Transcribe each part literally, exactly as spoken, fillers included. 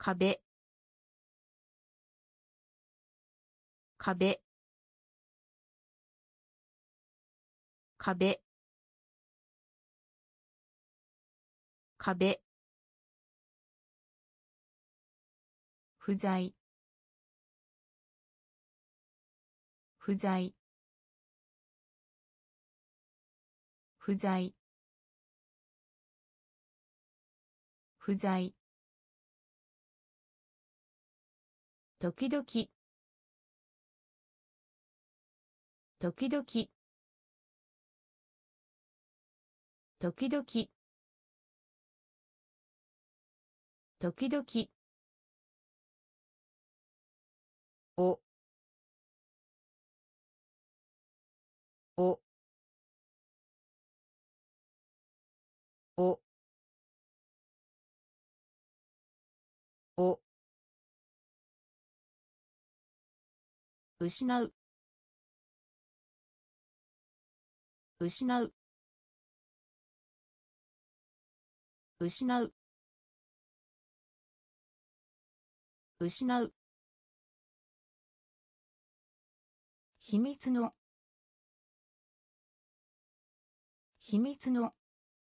壁壁壁壁不在不在不在不在時々時々時々時々おおおお失う失う失う失う秘密の秘密の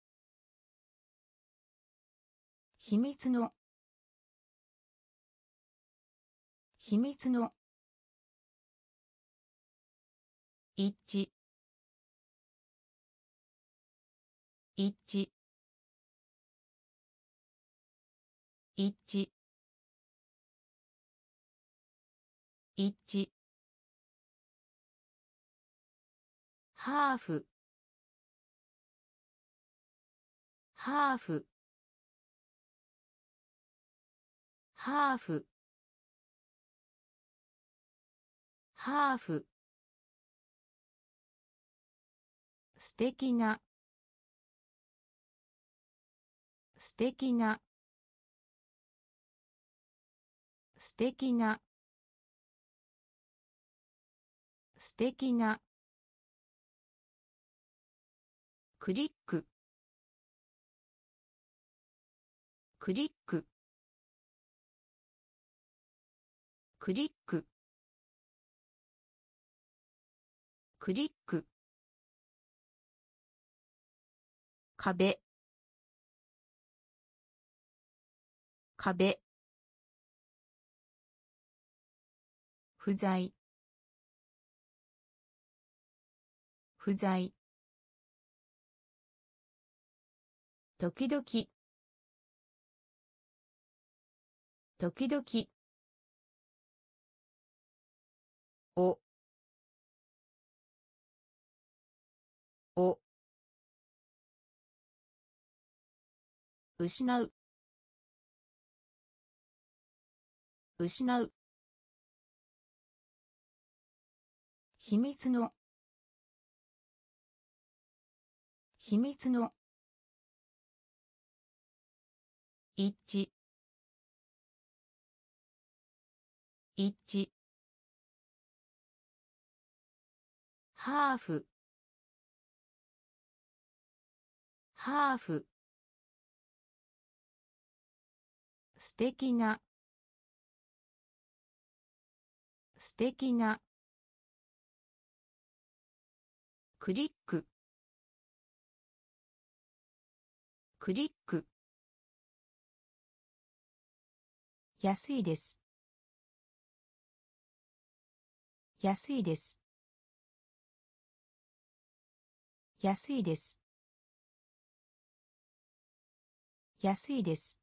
秘密の秘密の一致一致一致一致ハーフハーフハーフハーフ素敵な素敵な素敵な素敵なクリッククリッククリッククリック壁壁不在不在時々時々おお失う失う秘密の秘密の一致一致ハーフハーフ素敵な素敵なクリッククリック安いです安いです安いです安いです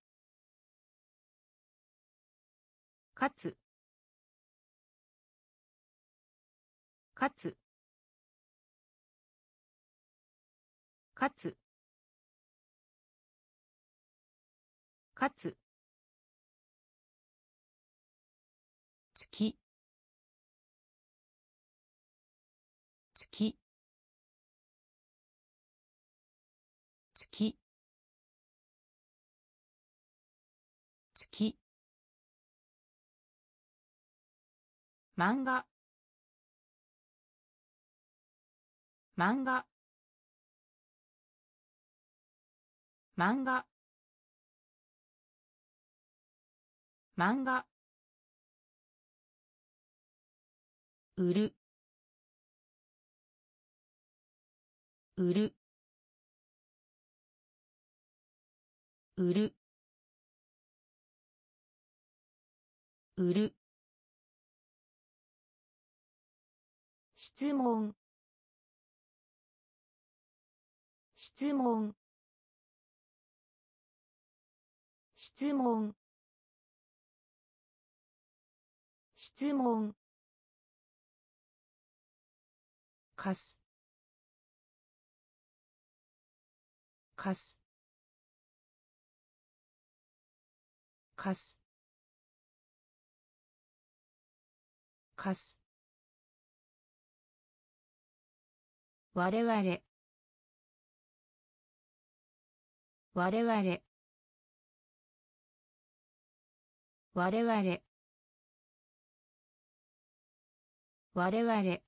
かつかつかつかつ月月月月漫画漫画漫画漫画売る売る売る売る質問質問質問質問かすかすかすかす我々我々我々我々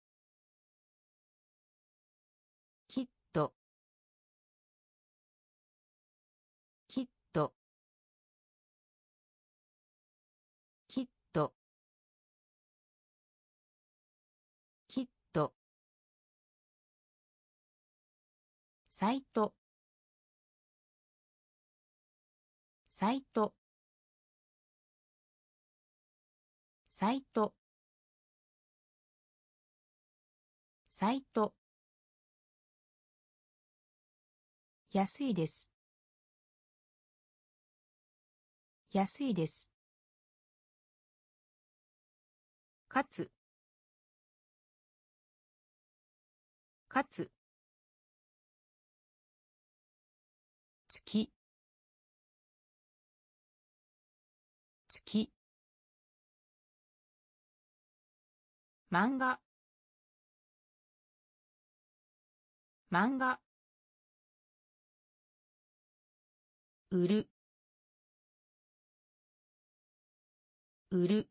きっときっときっときっとサイトサイトサイトサイト安いです安いですかつかつ月月漫画漫画売る売る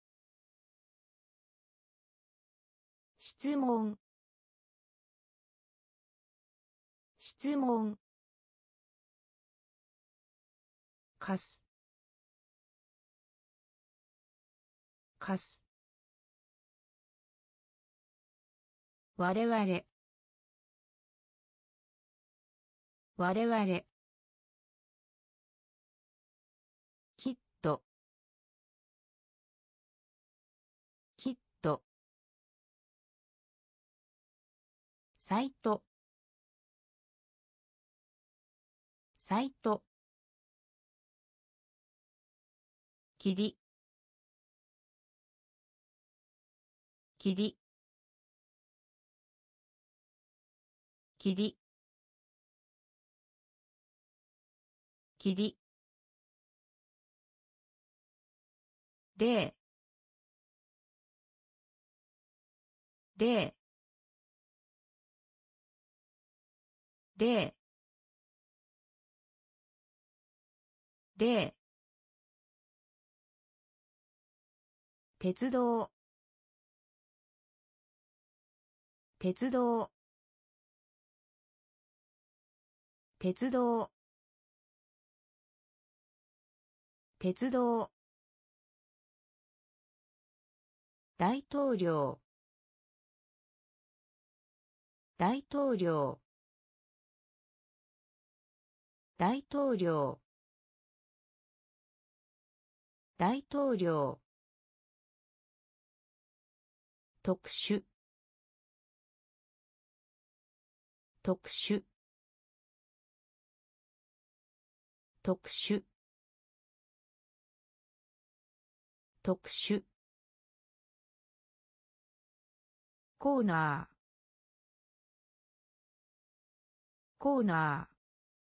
質問質問かすかす我々我々きっときっとサイトサイト霧霧霧霧例例例例鉄道鉄道鉄道鉄道大統領大統領大統領大統領特殊特殊特殊特殊コーナーコーナー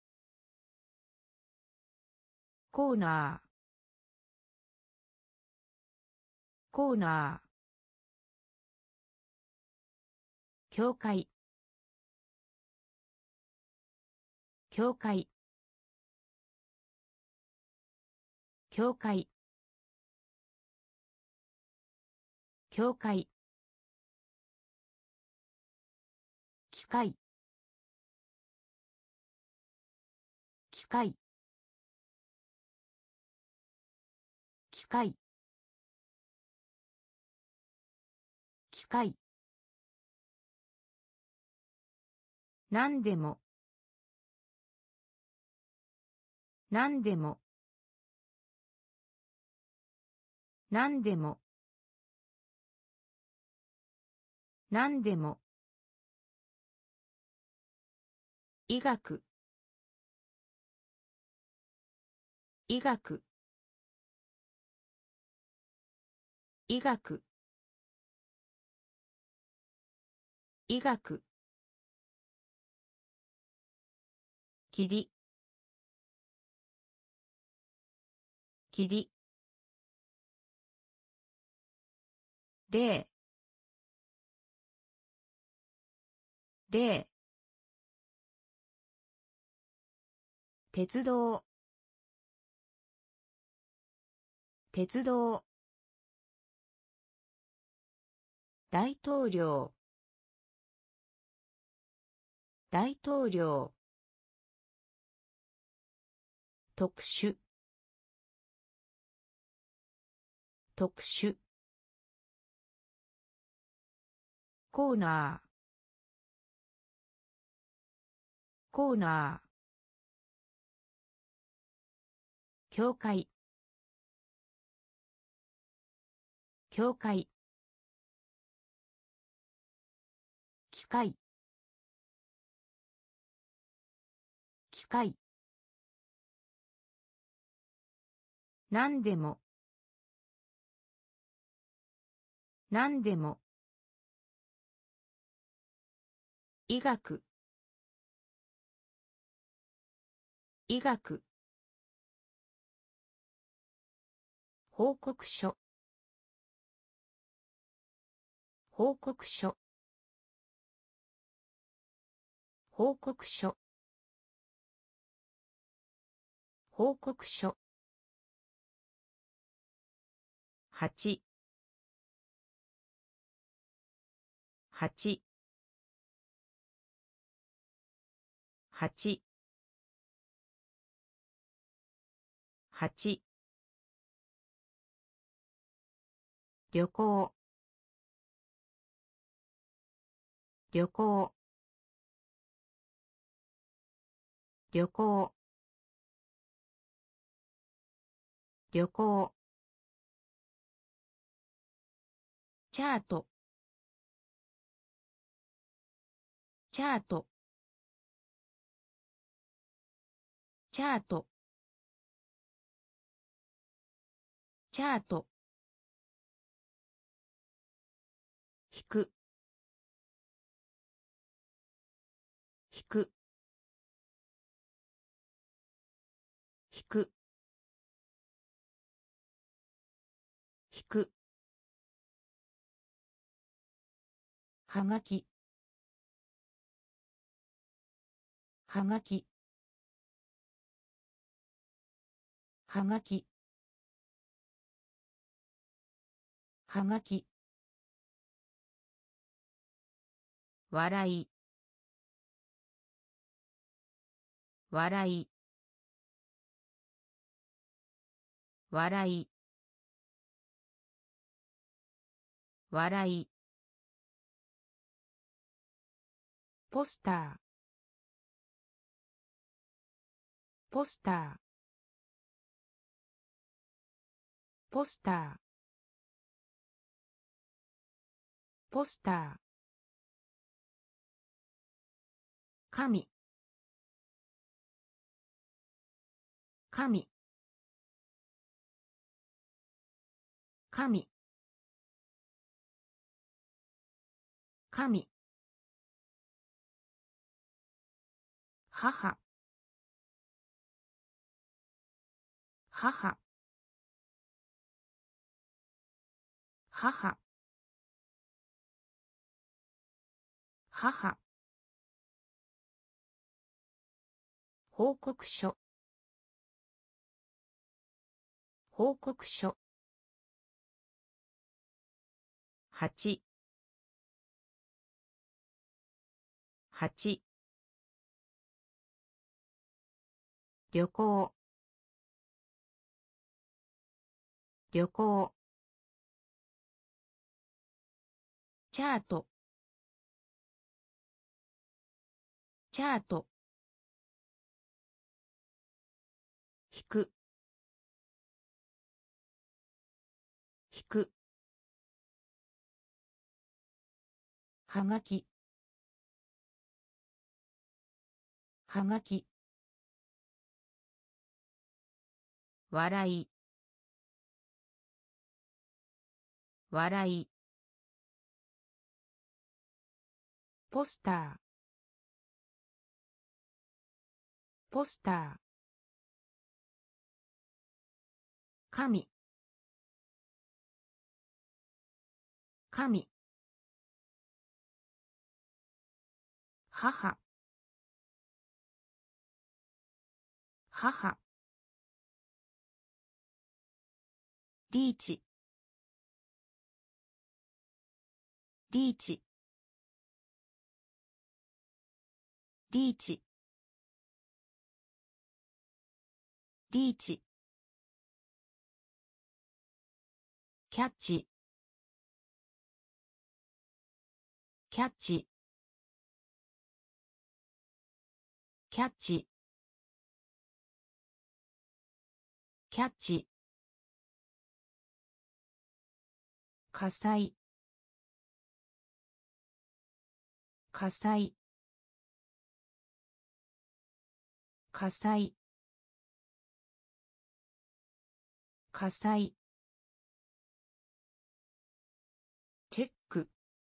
コーナーコーナー教会教会教会教会機械機械機械機械何でも何でも何でも何でも医学医学医学医学霧霧例例鉄道鉄道大統領大統領特殊特殊コーナーコーナー教会教会機械機械何でも何でも医学医学報告書報告書報告書報告書八八八八旅行旅行旅行旅行チャートチャートチャートチャート引く引く引く引くはがきはがきはがきはがき笑い笑い笑い笑いポスターポスターポスターポスター神神神神母母母母報告書報告書八八旅行旅行チャートチャート引く引くはがきはがき笑い笑いポスターポスター神神母母リーチリーチリーチリーチキャッチキャッチキャッチキャッチ火災火災火災火災チェック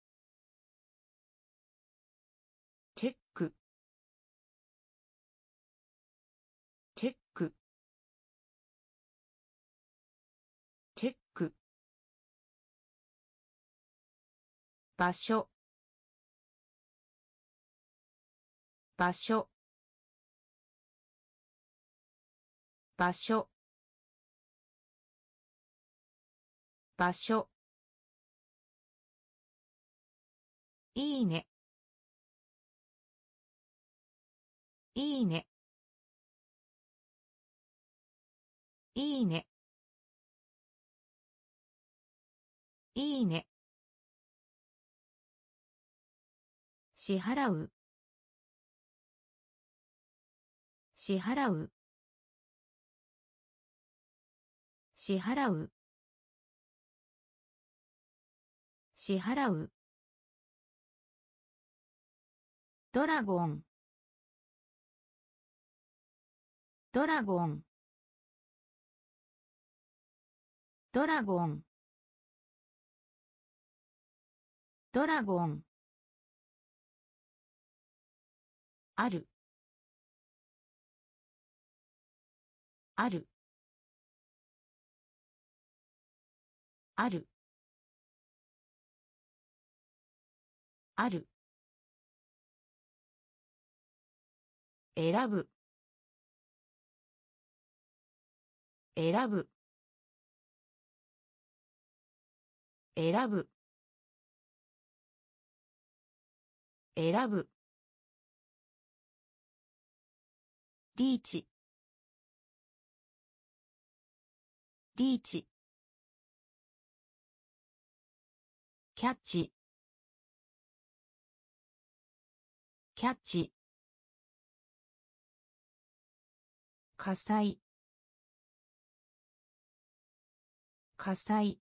チェックチェックチェック場所場所場所場所いいねいいねいいねいいね支払う支払う支払う支払うドラゴンドラゴンドラゴンドラゴンあるあるあるある選ぶ選ぶ選ぶ選ぶリーチリーチキャッチキャッチ火災火災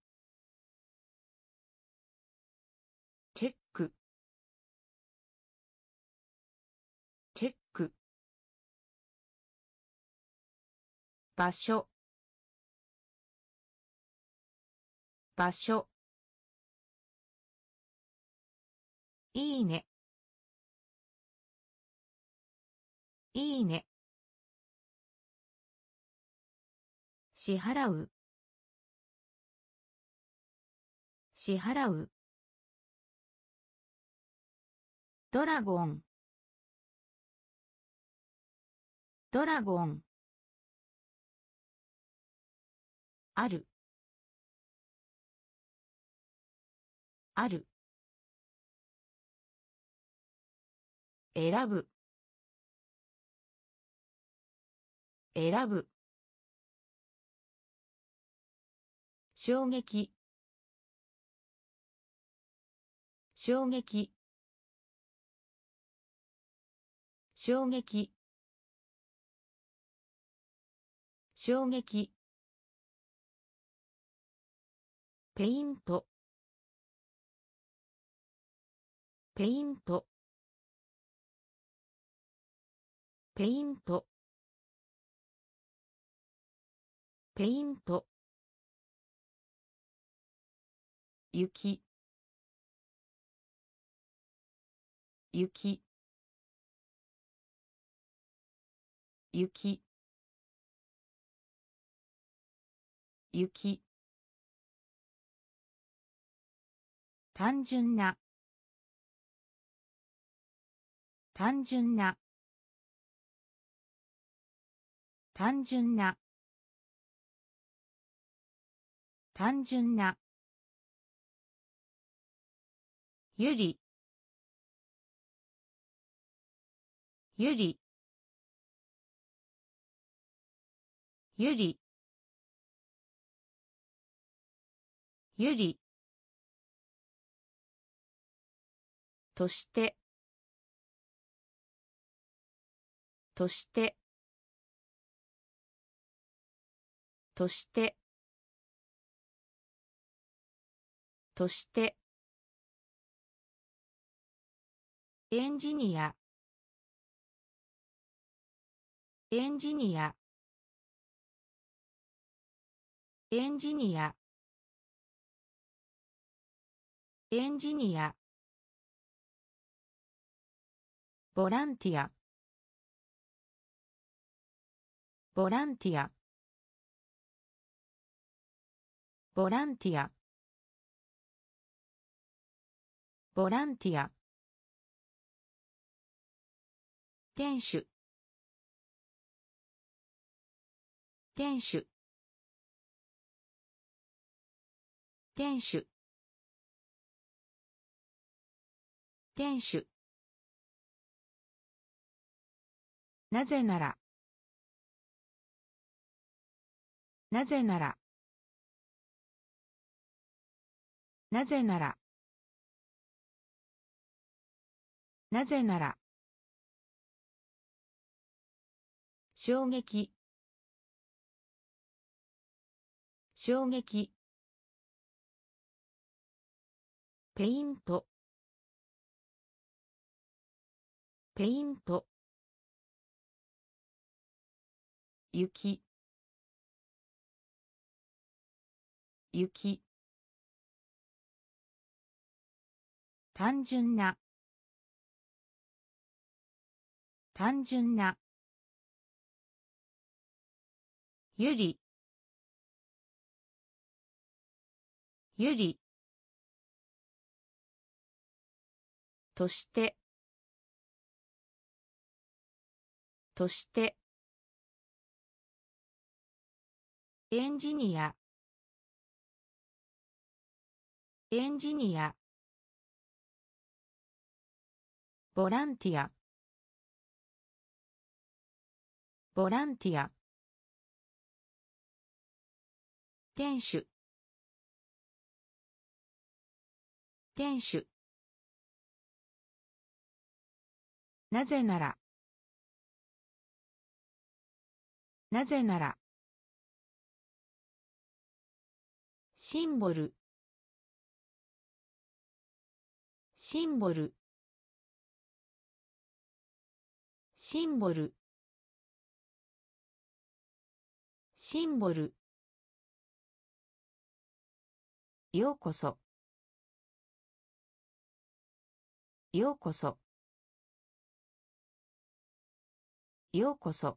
チェックチェック場所場所いいねいいね支払う支払うドラゴンドラゴンあるある選ぶ選ぶ衝撃衝撃衝撃衝撃ペイントペイントペイントペイント雪雪雪雪単純な単純な単純な単純なゆりゆりゆりゆりとしてとしてとしてとしてエンジニアエンジニアエンジニアエンジニアボランティアボランティアボランティアボランティア店主店主店主店主なぜならなぜならなぜならなぜなら衝撃衝撃ペイントペイント雪雪単純な単純なゆりゆりとしてとしてエンジニアエンジニアボランティアボランティア店主店主なぜならなぜならシンボルシンボルシンボルシンボルようこそようこそようこそ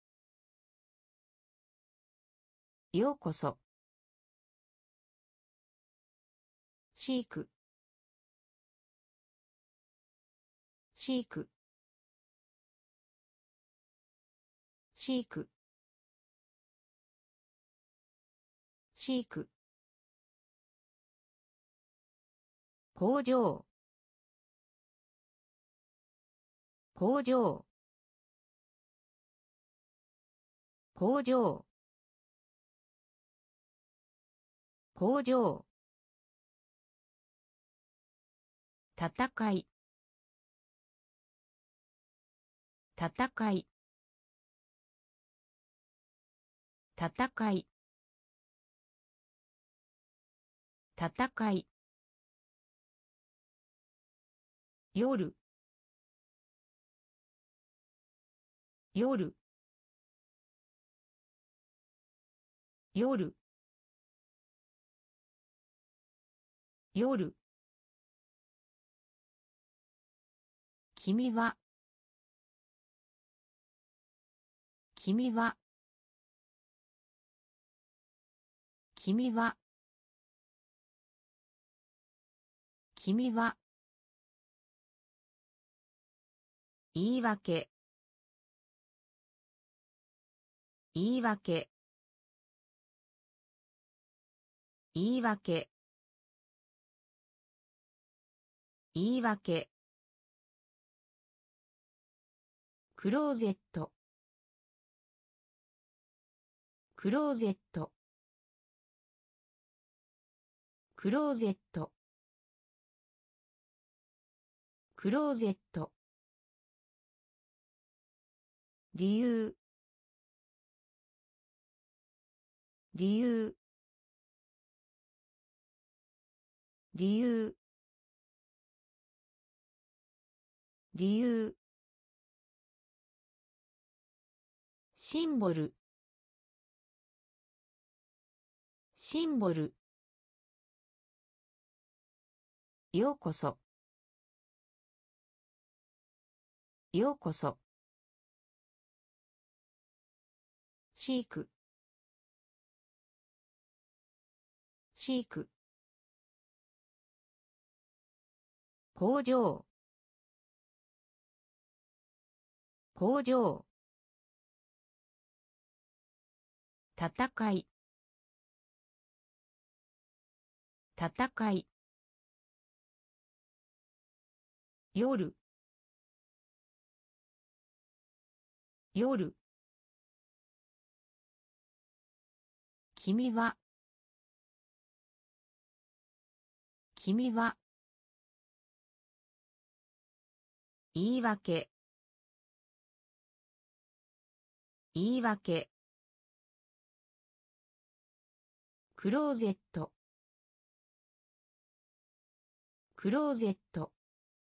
ようこそ飼育飼育飼育飼育工場工場工場工場戦い戦い戦い戦い夜夜夜夜君は君は君は君は言い訳言い訳言い訳言い訳クローゼットクローゼットクローゼットクローゼット理由理由理由理由シンボルシンボルようこそようこそ飼育飼育工場工場戦い戦い夜夜君は君は言い訳言い訳クローゼットクローゼット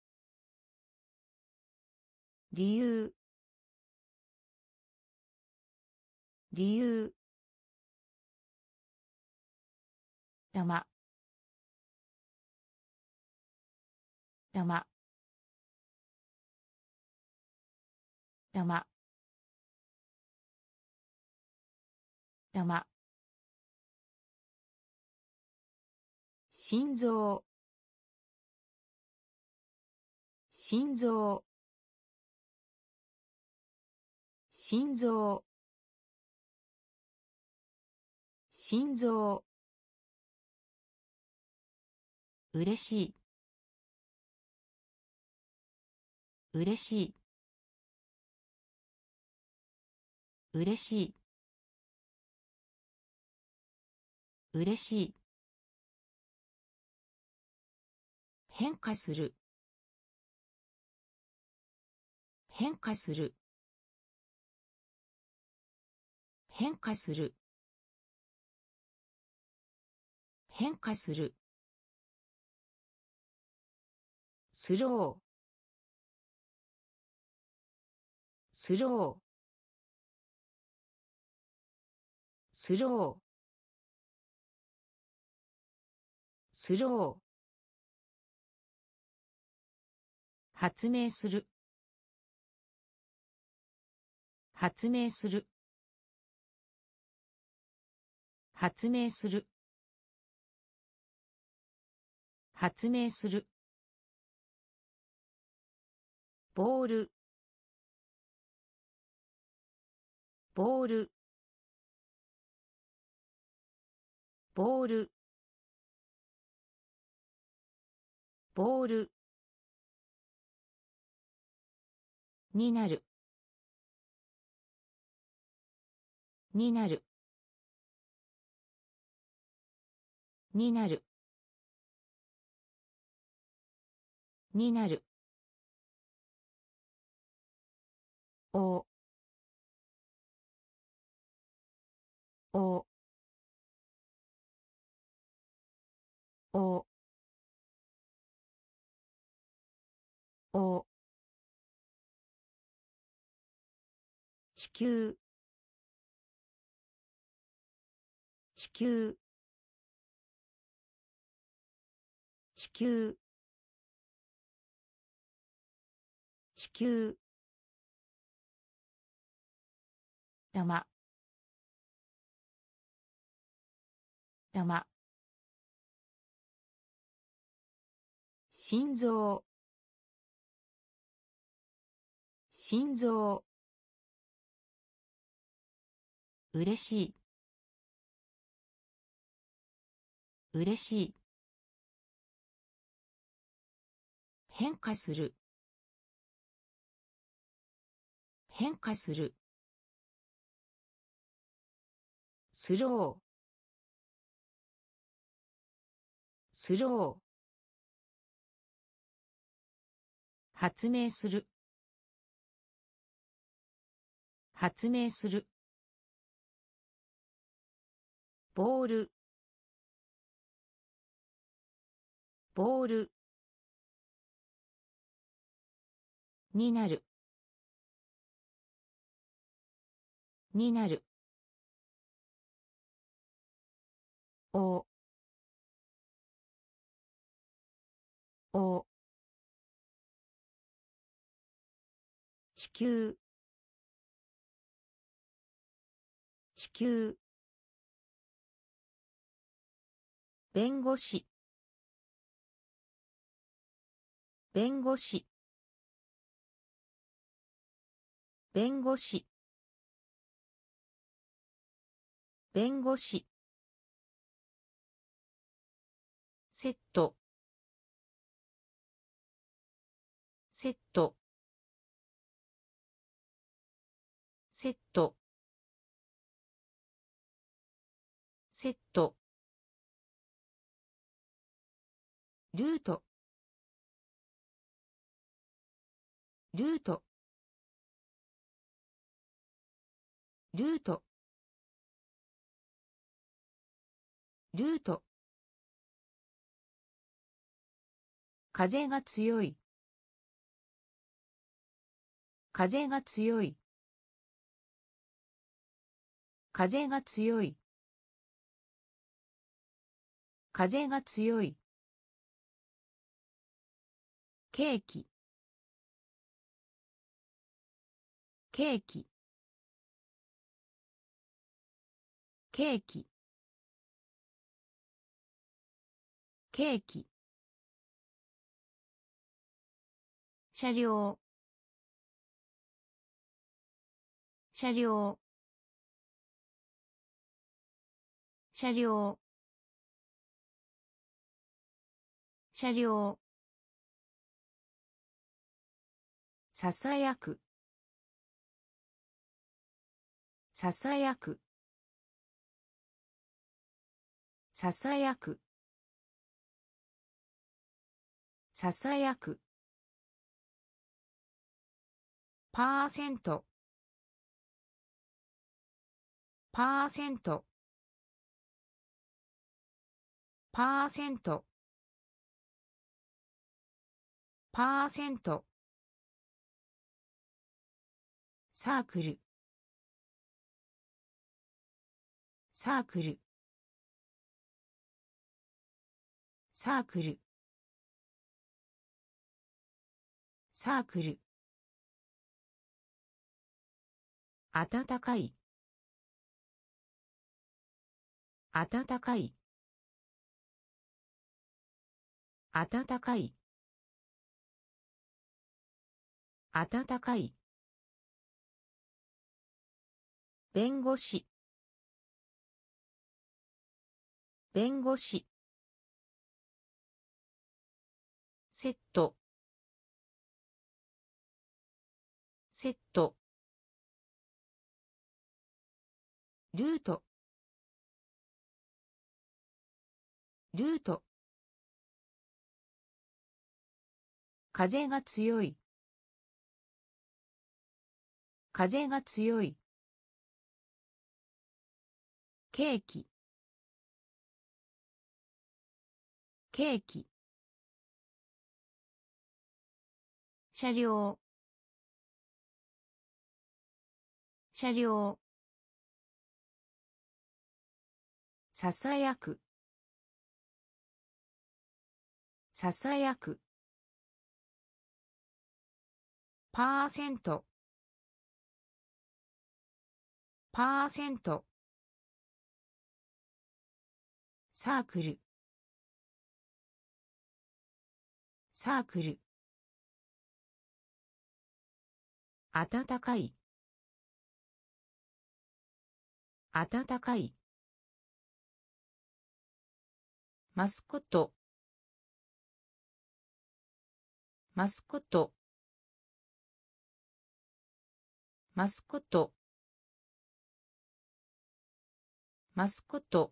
理由理由玉玉玉玉心臓心臓心臓心臓うれしいうれしいうれしいうれしい変化する変化する変化する変化するスロースロースロースロー発明する発明する発明する発明するボールボールボールボールになるになるになるになるおおおお地球地球地球地球玉玉心臓心臓うれしい、うれしい。変化する、変化する。スロー、スロー。発明する、発明する。ボール、ボール。になる、になる。おお地球地球弁護士弁護士弁護士弁護士セットセットセットセットルートルートルートルート風が強い風が強い風が強い風が強いケーキケーキケーキケーキ車両車両車両車両ささやくささやくささやくささやくパーセントパーセントパーセントパーセントサークルサークルサークルサークル暖かい暖かい暖かい暖かい弁護士弁護士セットセットルートルート。風が強い。風が強い。ケーキ。ケーキ。車両。車両。ささやく。ささやく。パーセント。パーセント。サークル。サークル。暖かい。暖かい。マスコット。マスコット。マスコット。マスコット。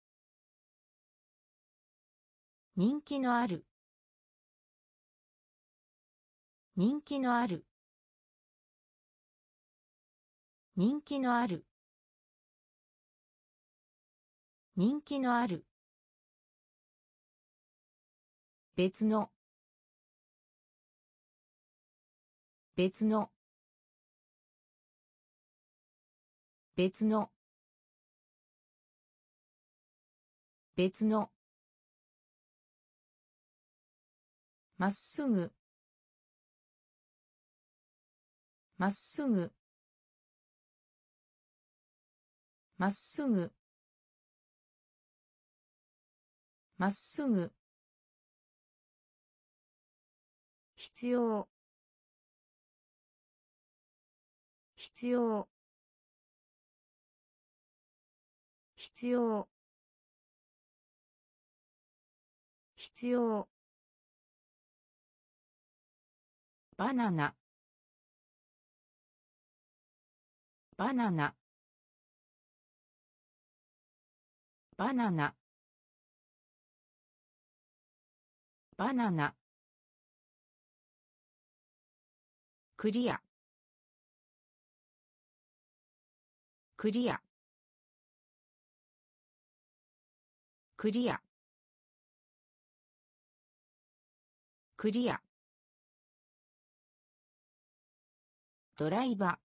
人気のある。人気のある。人気のある。人気のある。別の。別の。別の。別の。まっすぐ。まっすぐ。まっすぐ。まっすぐ。必要。必要。必要。必要。バナナ。バナナ。バナナ。バナナ。クリア。クリア。クリア。クリア。ドライバー。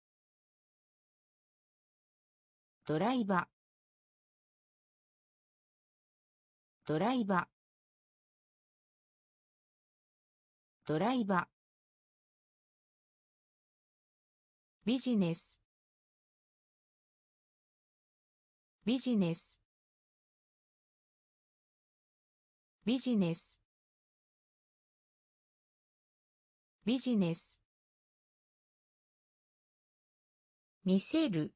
ドライバー。ドライバー。ドライバー。ビジネス。ビジネス。ビジネス。ビジネス。見せる。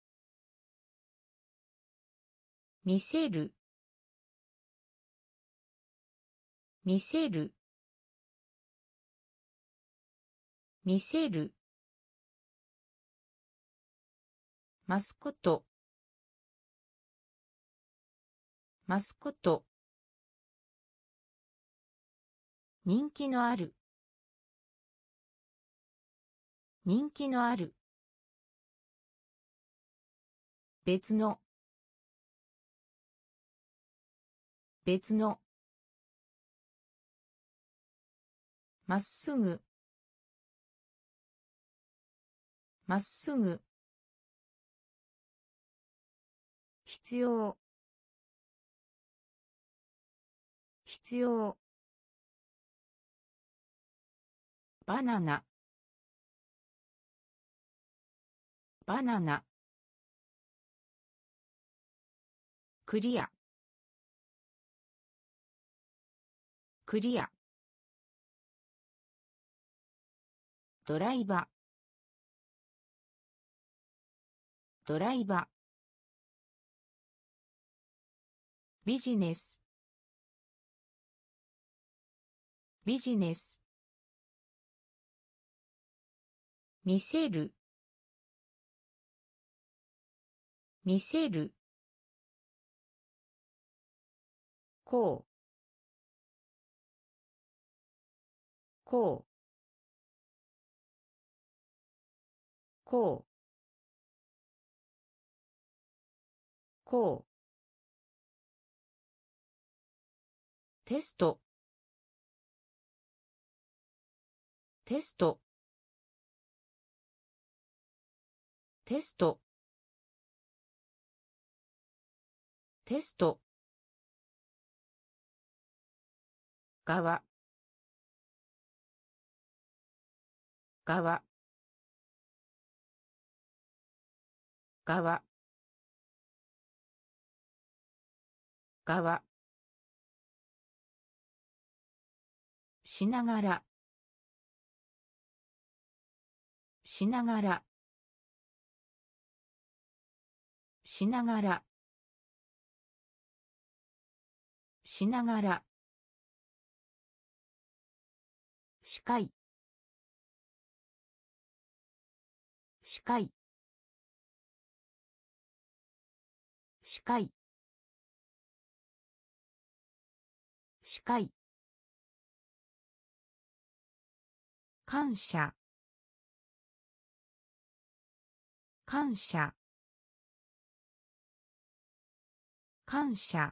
見せる。見せる。見せる。マスコット。マスコット。人気のある。人気のある。別の。別の。まっすぐ。まっすぐ。必要。必要。バナナ。バナナ。クリア。クリア。ドライバー。ドライバー。ビジネス。ビジネス。見せる。見せる。 こうこうこうこうテストテストテストテスト側側側側しながらしながらしながらしながら視界視界視界視界感謝感謝感謝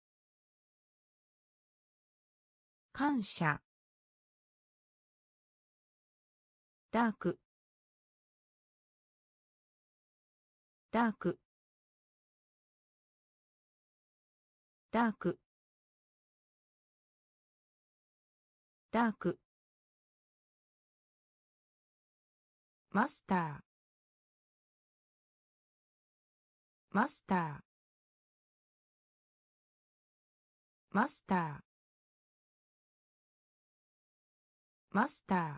感謝ダークダークダークダークマスターマスターマスターマスター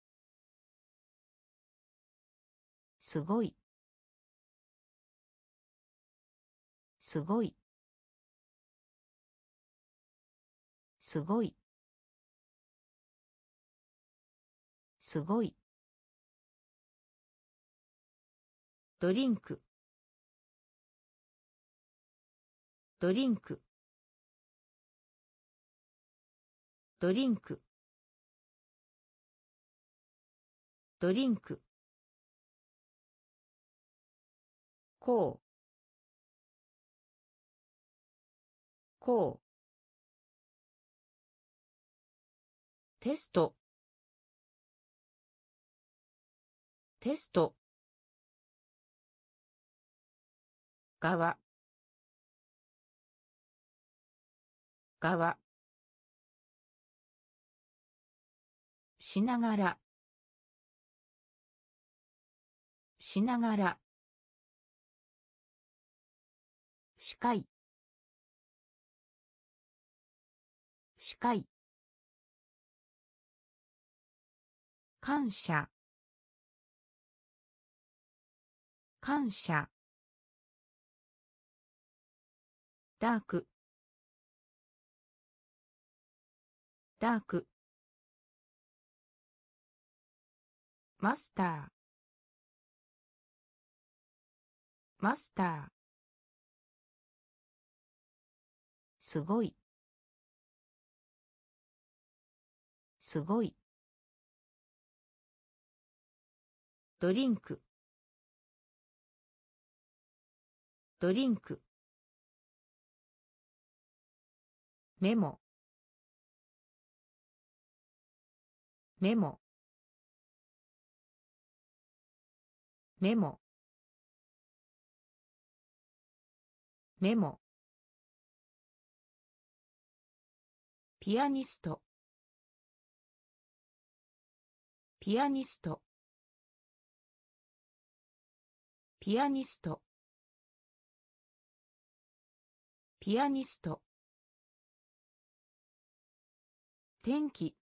すごいすごいすごいすごいドリンクドリンクドリンクドリンクこうこうテストテスト側側しながらしながら視界視界感謝感謝ダークダークマスターマスターすごいすごいドリンクドリンクメモメモメモメモピアニストピアニストピアニストピアニスト天気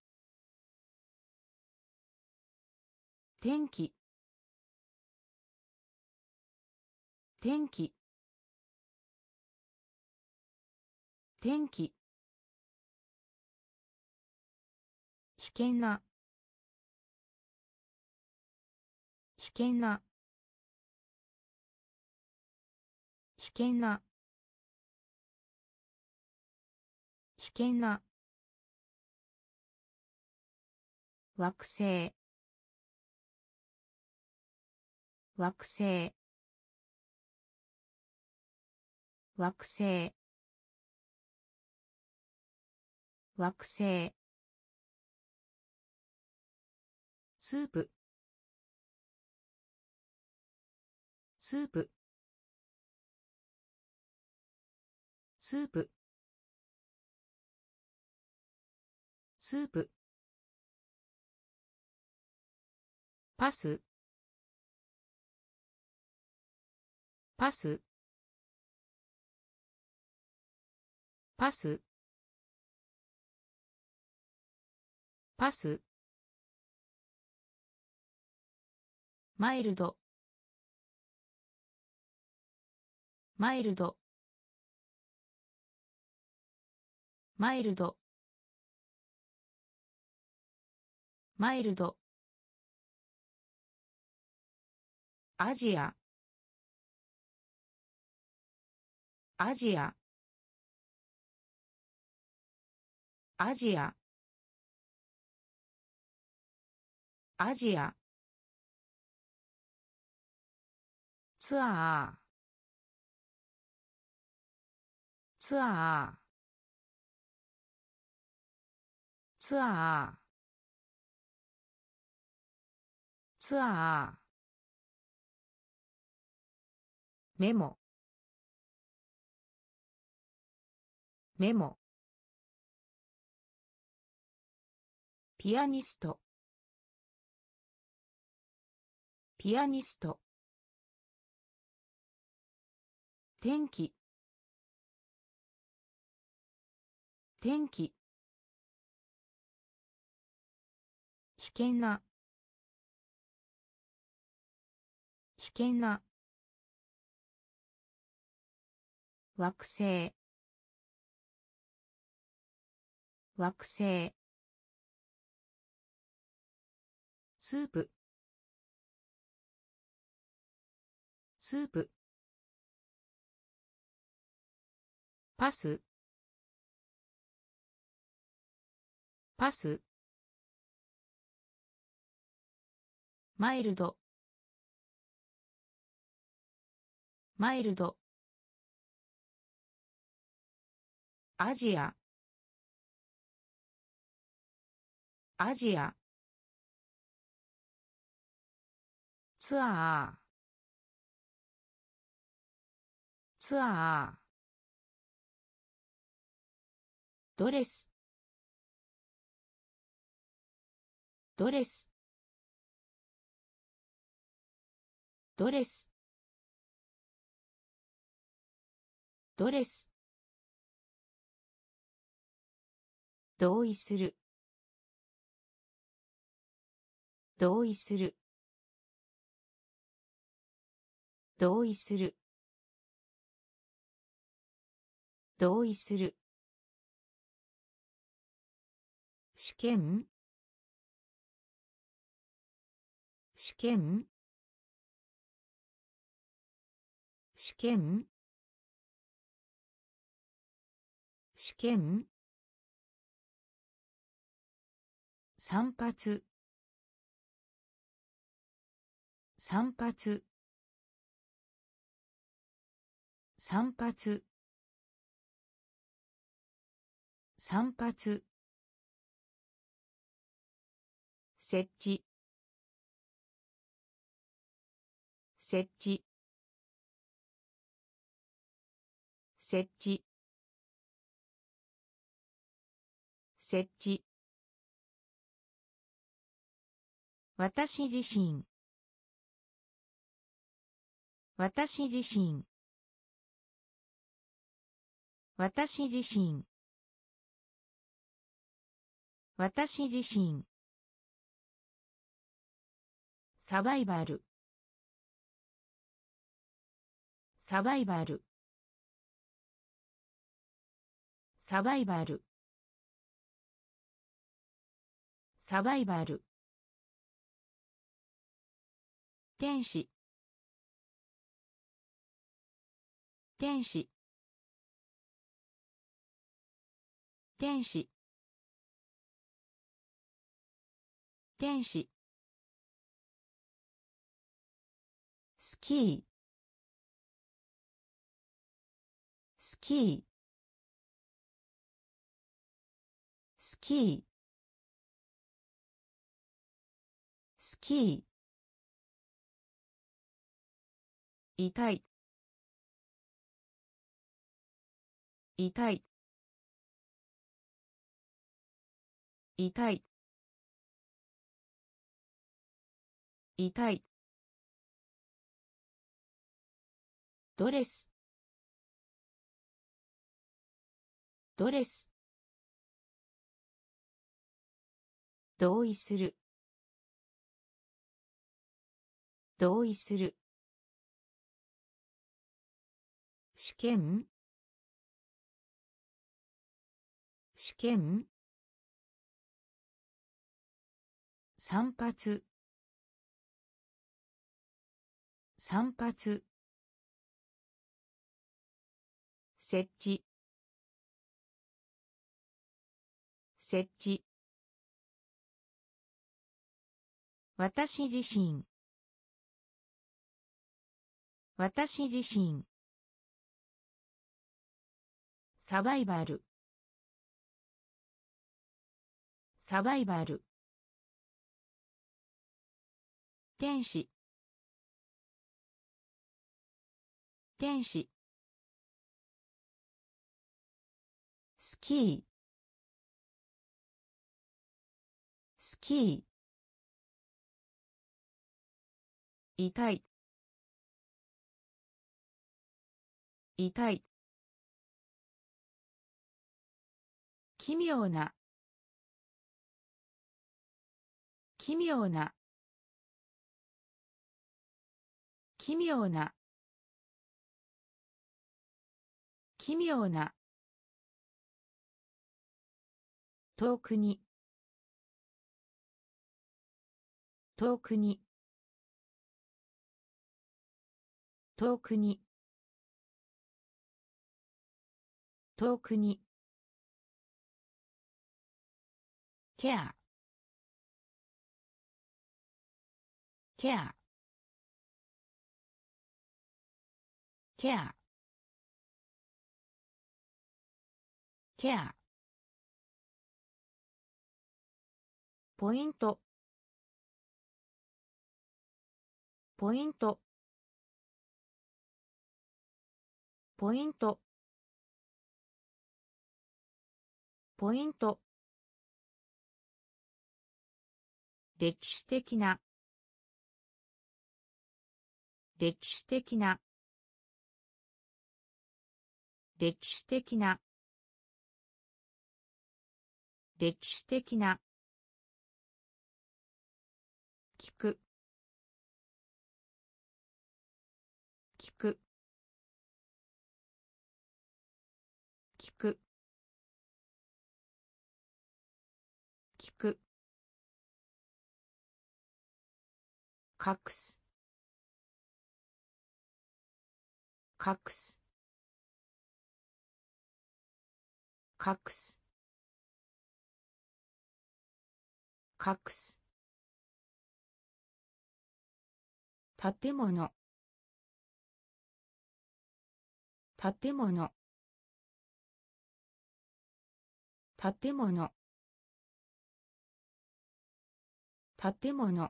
天気天気天気危険な危険な危険な険な惑星惑星惑星惑星スープスープスープスープパスパスパスパスマイルドマイルドマイルドマイルドアジアアジアアジアアジアツアーツアーツアーツアーメモメモピアニストピアニスト天気天気危険な危険な惑星惑星スープスープパスパスマイルドマイルドアジアアジアツアーツアードレスドレスドレスドレス同意する同意する同意する同意する試験試験試験試験散髪散髪散髪散髪設置設置設置設置私自身私自身私自身私自身サバイバルサバイバルサバイバルサバイバル天使天使天使天使スキースキースキースキー痛い痛い痛い痛いドレスドレス同意する同意する試験試験散髪散髪設置設置私自身私自身サバイバルサバイバル天使天使スキースキー痛い痛い奇妙な奇妙な奇妙な奇妙な遠くに遠くに遠くに遠くにケアケアケアケアポイントポイントポイントポイント歴史的な歴史的な歴史的な歴史的な聞く聞く聞く聞く隠す隠す隠す隠す建物建物建物建物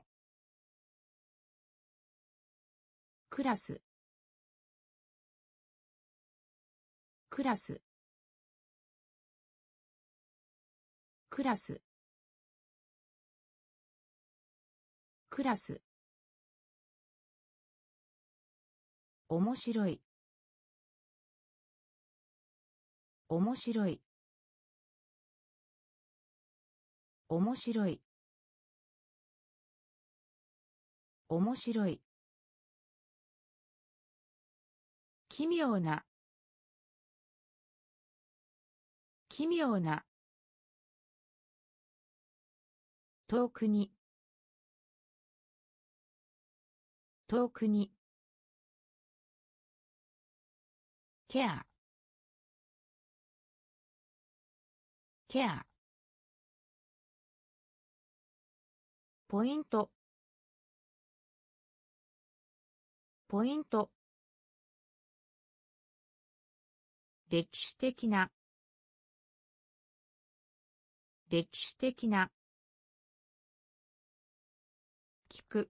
クラスクラスクラスクラス面白い面白い面白い面白い奇妙な奇妙な遠くに遠くにケアケア、ポイント、ポイント、歴史的な、歴史的な、聞く、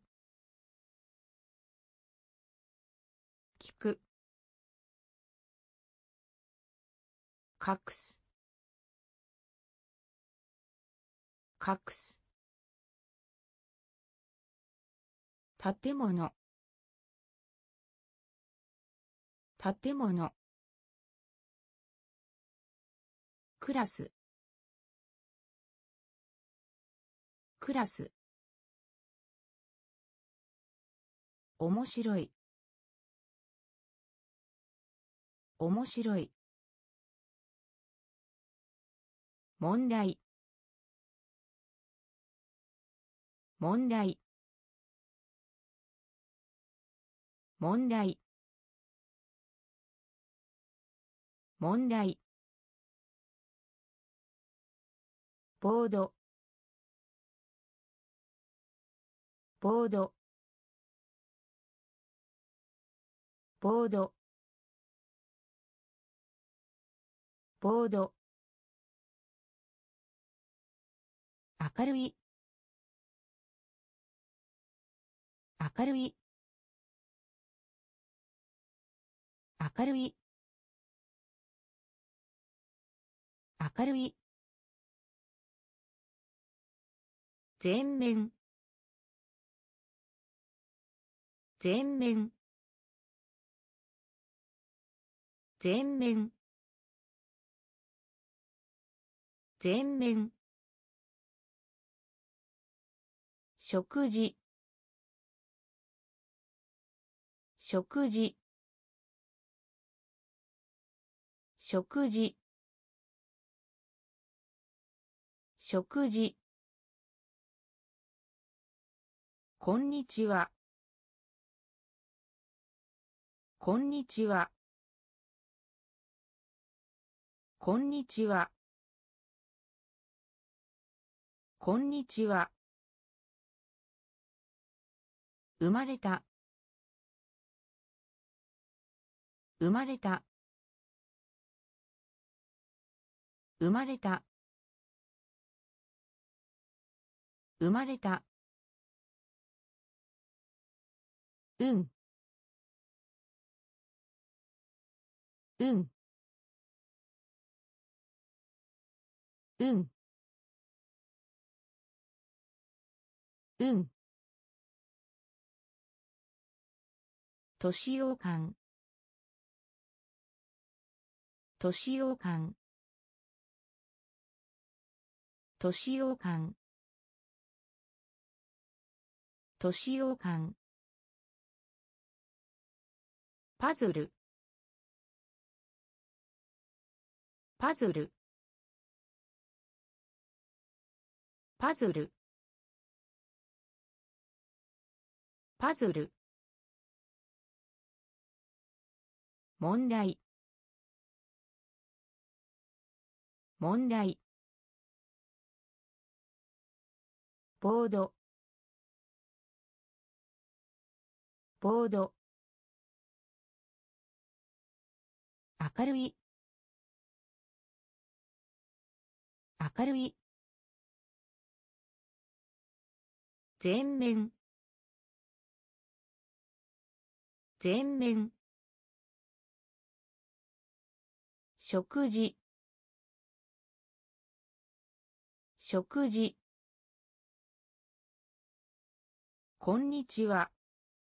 聞く、隠す、隠す、建物、建物、クラス、クラス、面白い、面白い、問題、問題、問題、問題、ボード、ボード、ボード、ボード、明るい、明るい、明るい、明るい、全面、全面、全面、全面、食事、食事、食事、食事、こんにちは、こんにちは、こんにちは、こんにちは、生まれた、生まれた、生まれた、生まれた、うん、うん、うん、うん、年用感、年用感、年用感、年用感、パズル、パズル、パズル、パズル、問題、問題、ボード、ボード、明るい、明るい、全面、全面、食事、食事、こんにちは、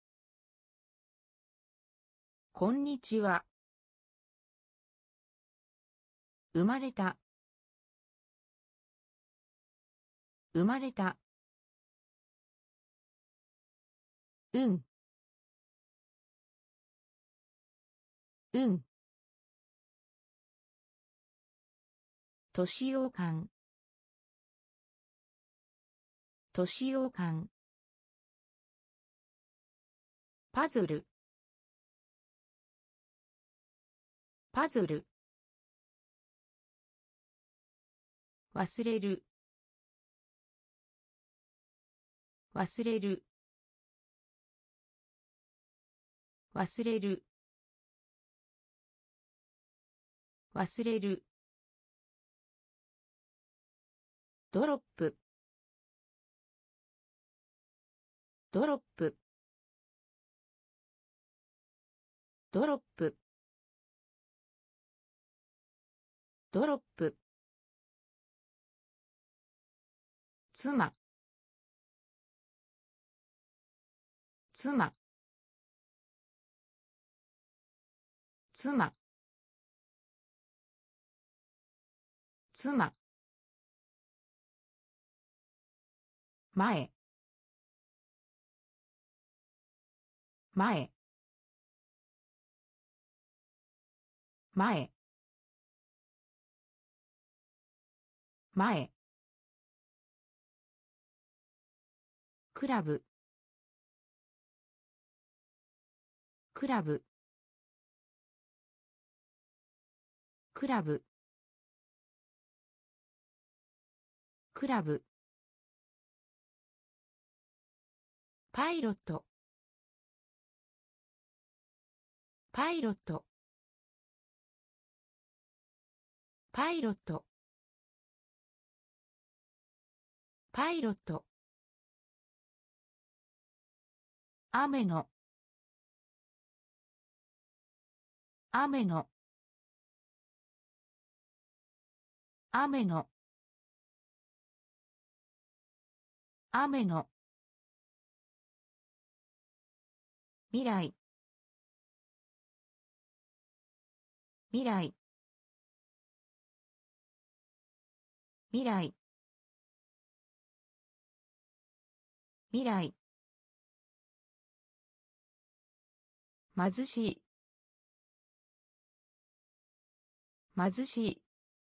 こんにちは、生まれた、生まれた、うん、うん、年用感、年用感、パズル、パズル、 忘れる忘れる忘れる忘れるドロップドロップドロップドロップ妻妻妻妻前前前前クラブクラブクラブクラブパイロットパイロットパイロットパイロット雨の雨の雨の雨の未来未来未来未来貧しい貧しい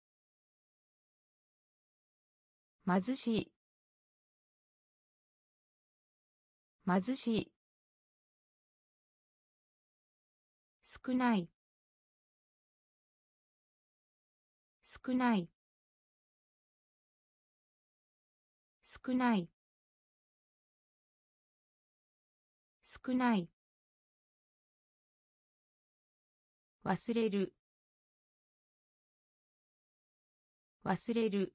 貧しい貧しい少ない少ない少ない少ない忘れる忘れる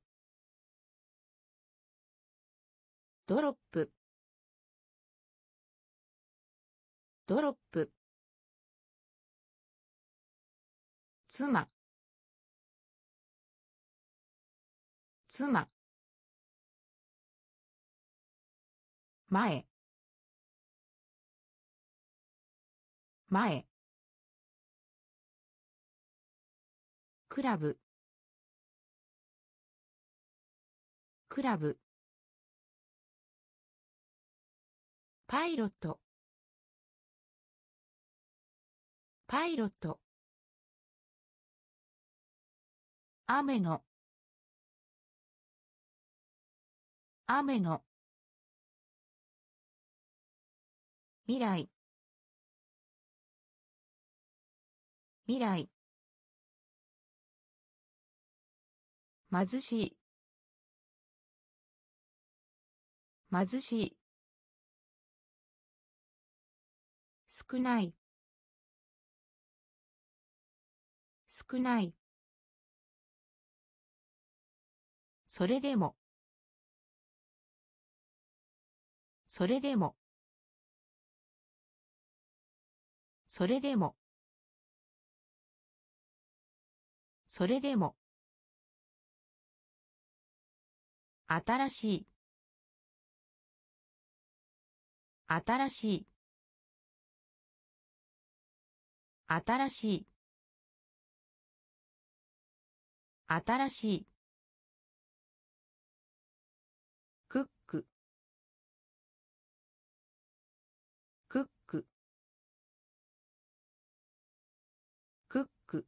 ドロップドロップ妻妻前前クラブクラブパイロットパイロット雨の雨の未来未来貧しい貧しい少ない少ないそれでもそれでもそれでもそれでも新しい新しい新しい新しいクッククッククック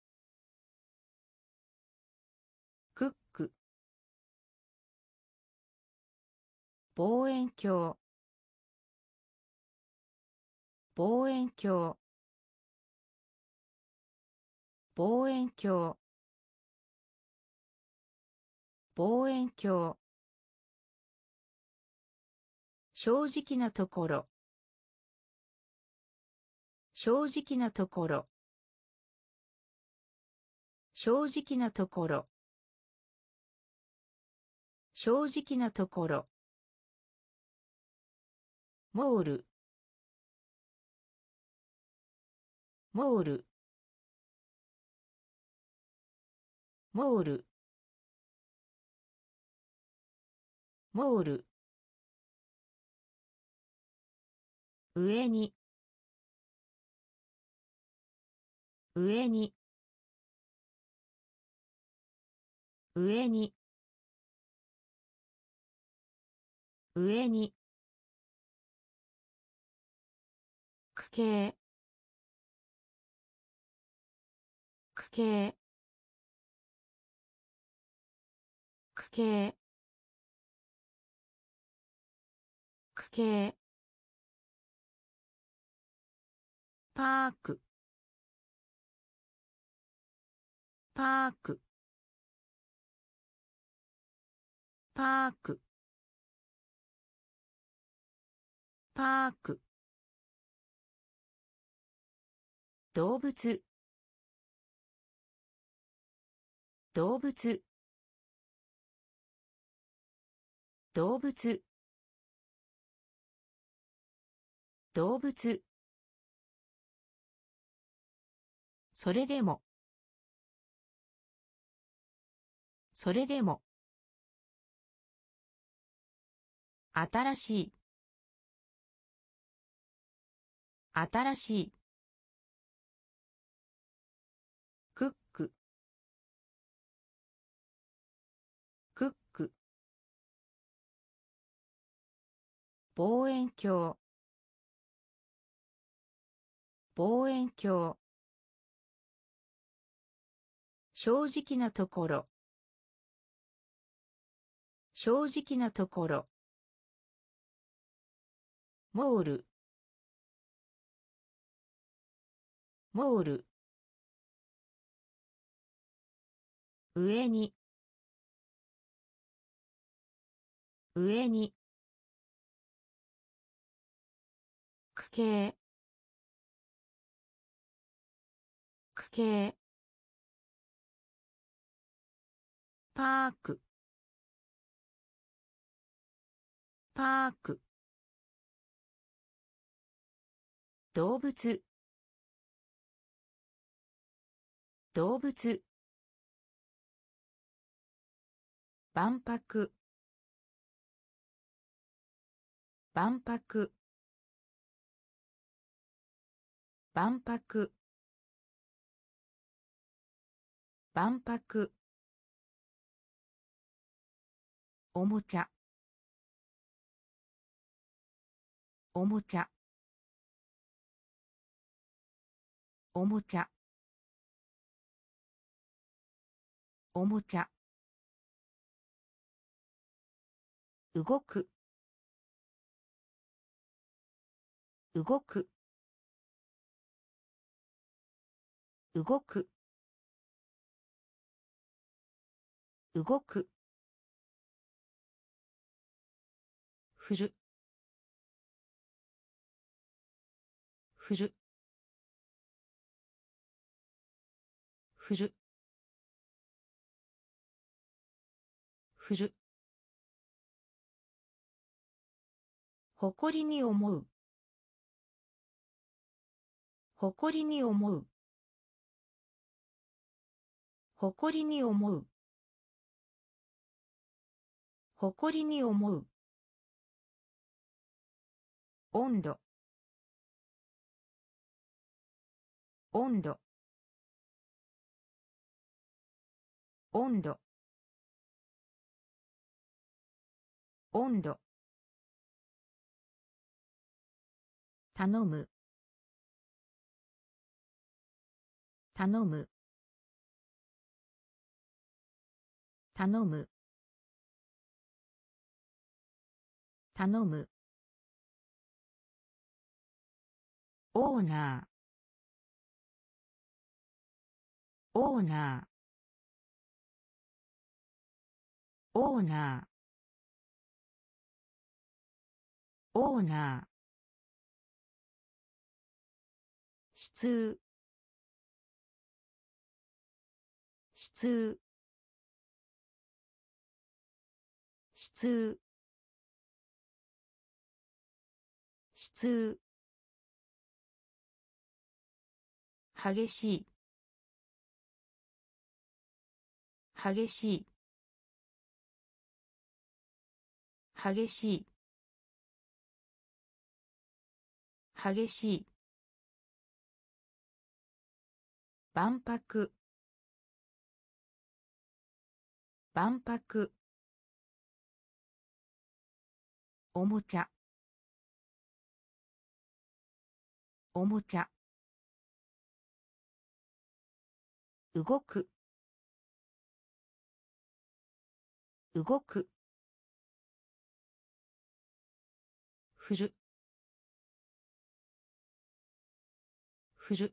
クック望遠鏡望遠鏡望遠鏡望遠鏡。正直なところ。正直なところ。正直なところ。正直なところ。モール。モール。モール。モール。上に。上に。上に。上に。区形。区形。区形。区形。パーク。パーク。パーク。パーク。動物。動物。動物。動物。それでも。それでも。新しい。新しい。クック。クック。望遠鏡。望遠鏡。正直なところ。正直なところ。モール。モール。上に。上に。区形。区形。パーク。パーク。動物。動物。万博。万博。万博。万博。おもちゃ。おもちゃ。おもちゃ。おもちゃ。動く。動く。動く。動く。振る。振る。振る。振る。誇りに思う。誇りに思う。誇りに思う。誇りに思う。温度。温度。温度。温度。頼む。頼む。頼む。頼む。オーナー。オーナー。 オーナーオーナー質質質質激しい激しい激しい激しい万博万博おもちゃおもちゃ動く動く振る振る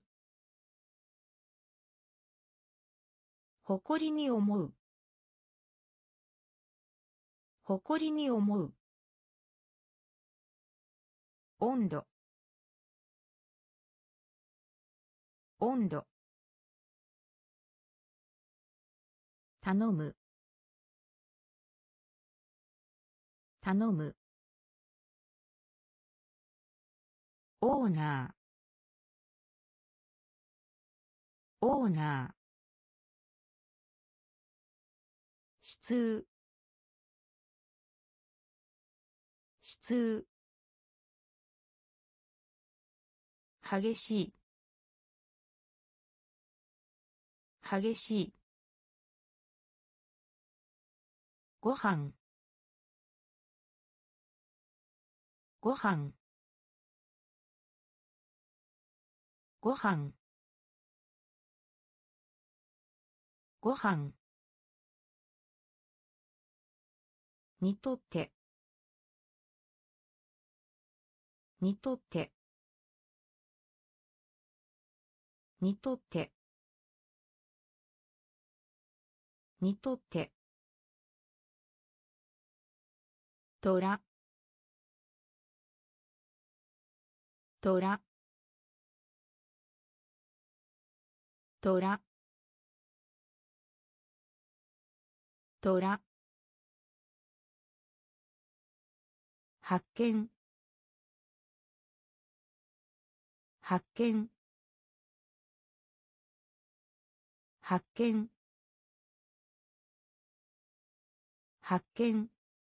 誇りに思う誇りに思う温度温度頼む頼むオーナーオーナー質質激しい激しいご飯ご飯ご飯ご飯にとってにとってにとってにとってトラトラトラトラ発見発見発見発見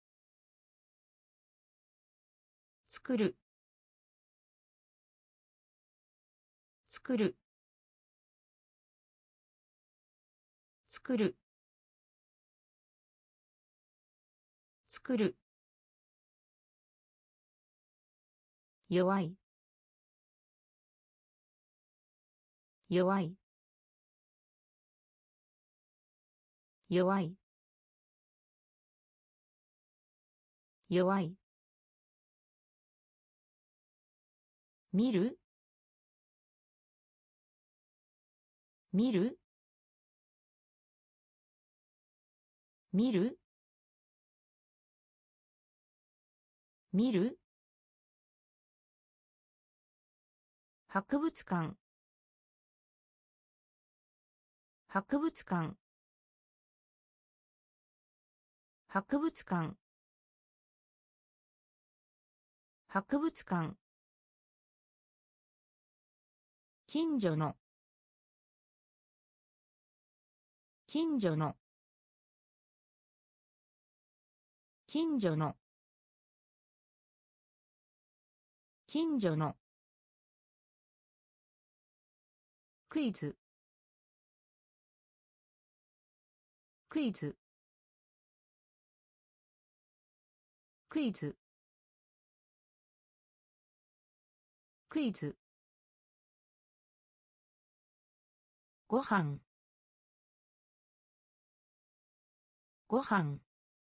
作る作る作る作る弱い弱い弱い弱い見る見る見る見る博物館博物館博物館博物館近所の近所の近所の近所のクイズクイズクイズクイズご飯ご飯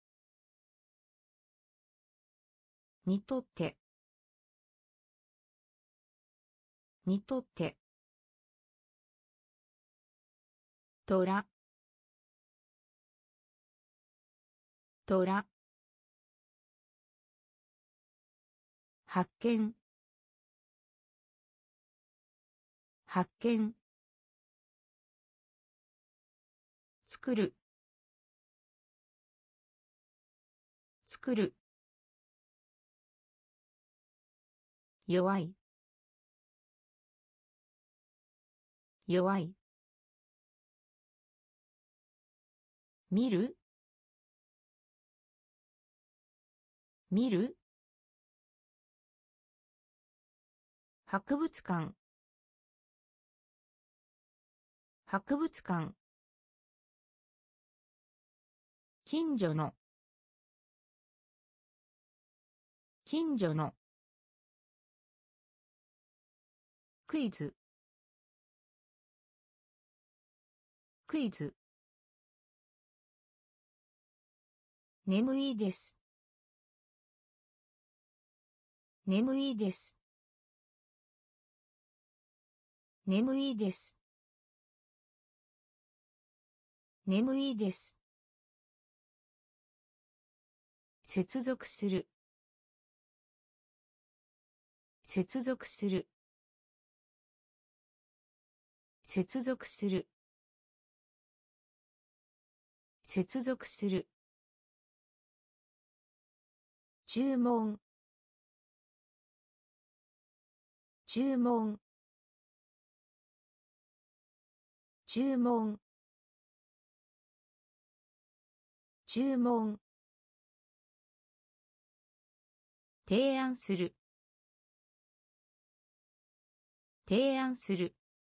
にとってにとってトラトラ発見発見作る作る弱い弱い見る見る博物館博物館近所の近所のクイズクイズ眠いです眠いです眠いです眠いです接続する接続する接続する接続する注文注文注文注文提案する提案する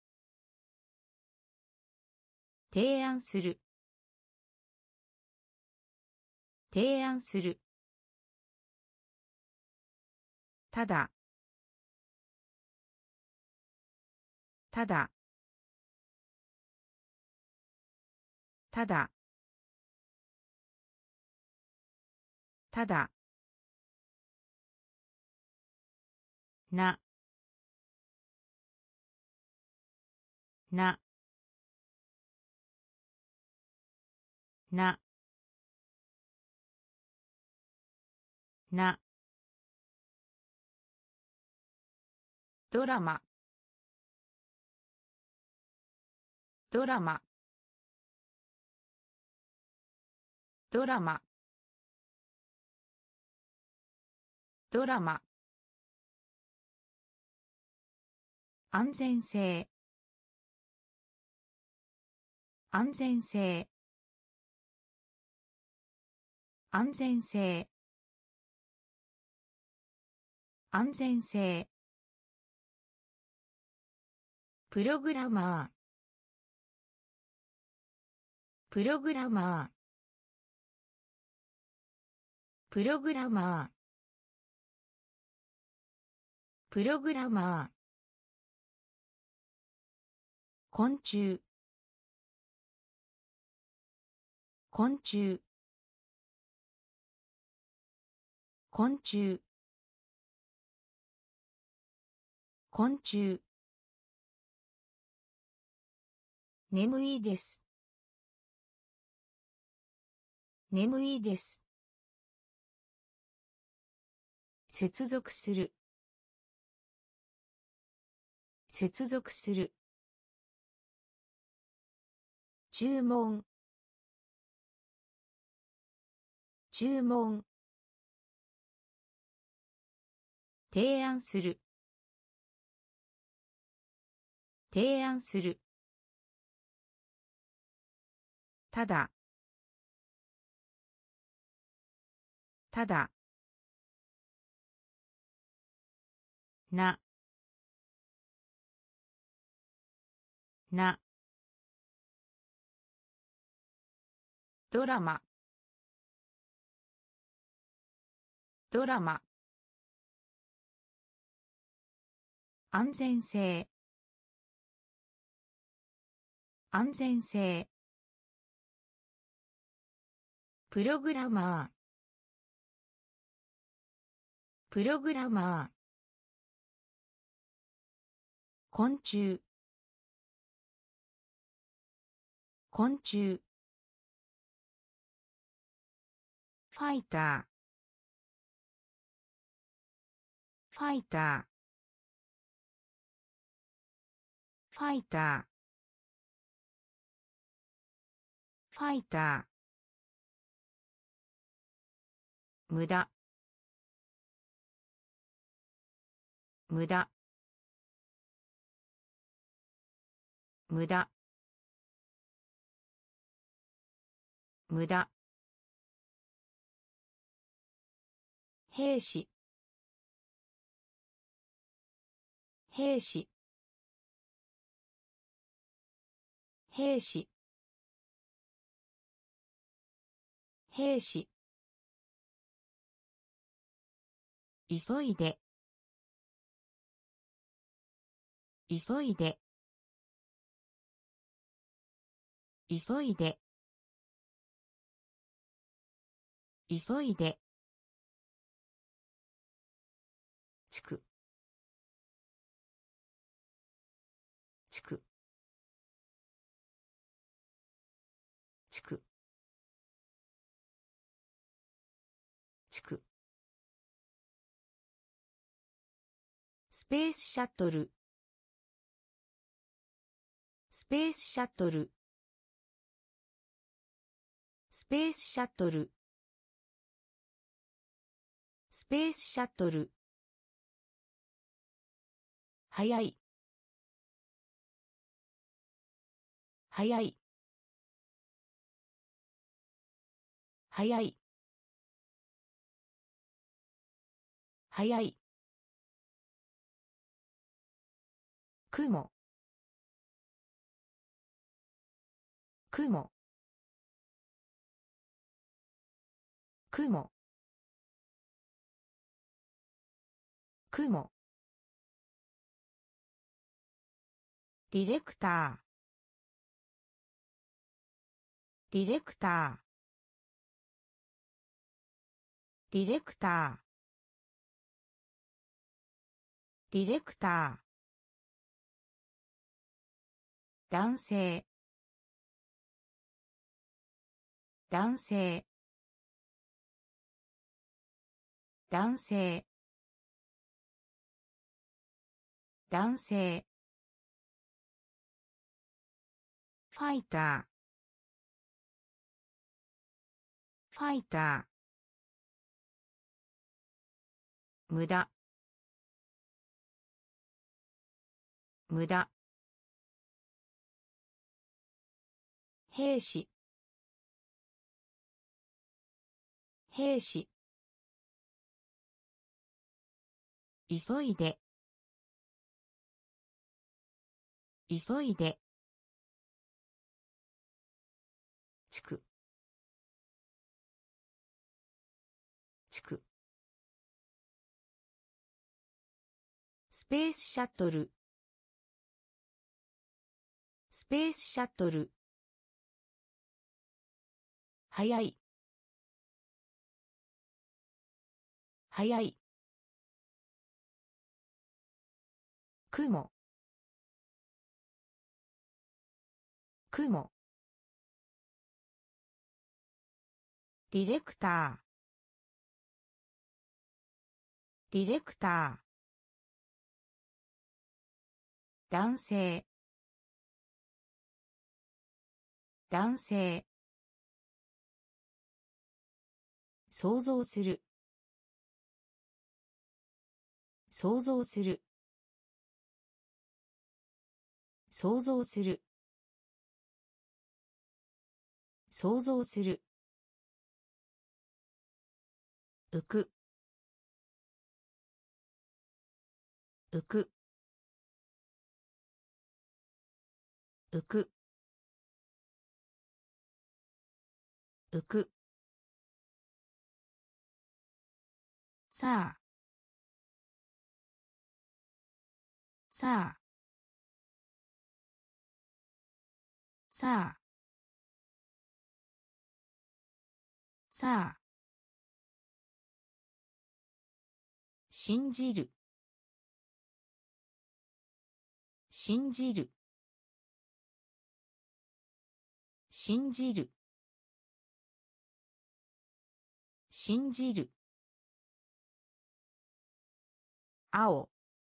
提案する提案するただただただただななななドラマドラマドラマドラマ安全性安全性安全性安全性プログラマープログラマープログラマープログラマー昆虫昆虫昆虫昆虫眠いです眠いです接続する接続する注文注文提案する提案するただただななドラマドラマ安全性安全性プログラマープログラマー昆虫昆虫ファイターファイターファイターファイター無駄無駄無駄無駄兵士兵士兵士兵士急いで急いで急いで急いで地区地区地区地区スペースシャトルスペースシャトルスペースシャトルスペースシャトル速い速い速い速い雲雲雲雲ディレクターディレクターディレクターディレクター男性男性男性男性ファイターファイター無駄無駄兵士兵士急いで急いで地区地区スペースシャトルスペースシャトル速い速い雲雲ディレクターディレクター男性男性想像する想像する想像する想像する浮く浮く浮く浮くさあさあさあさあ信じる信じる信じる信じる。青、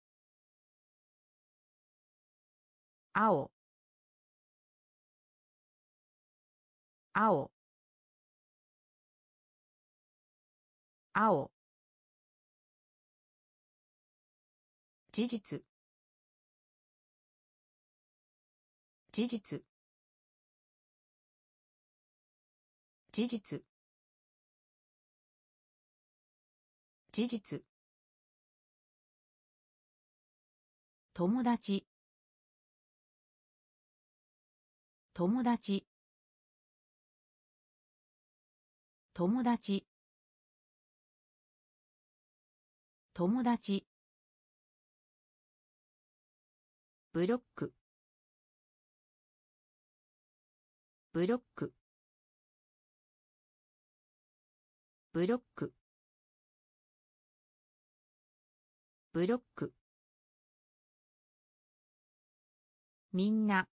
青、青、青、事実、事実、事実、事実、友達、友達、友達、友達、ブロック、ブロック、ブロック、ブロック、みんな、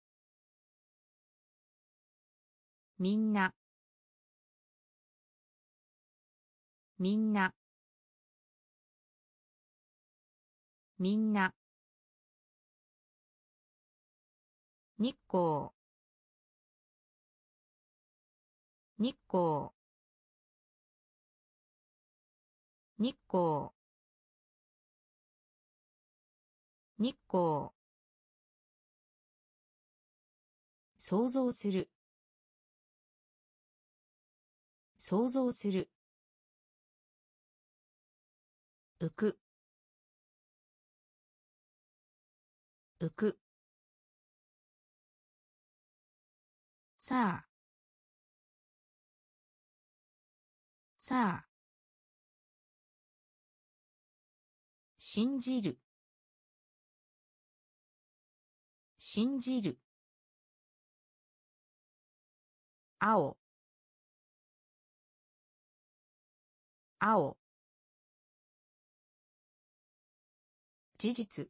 みんな、みんな、みんな、日光、日光、日光、日光、想像する、想像する、浮く、浮く、さあ、さあ、信じる、信じる、青、青、事実、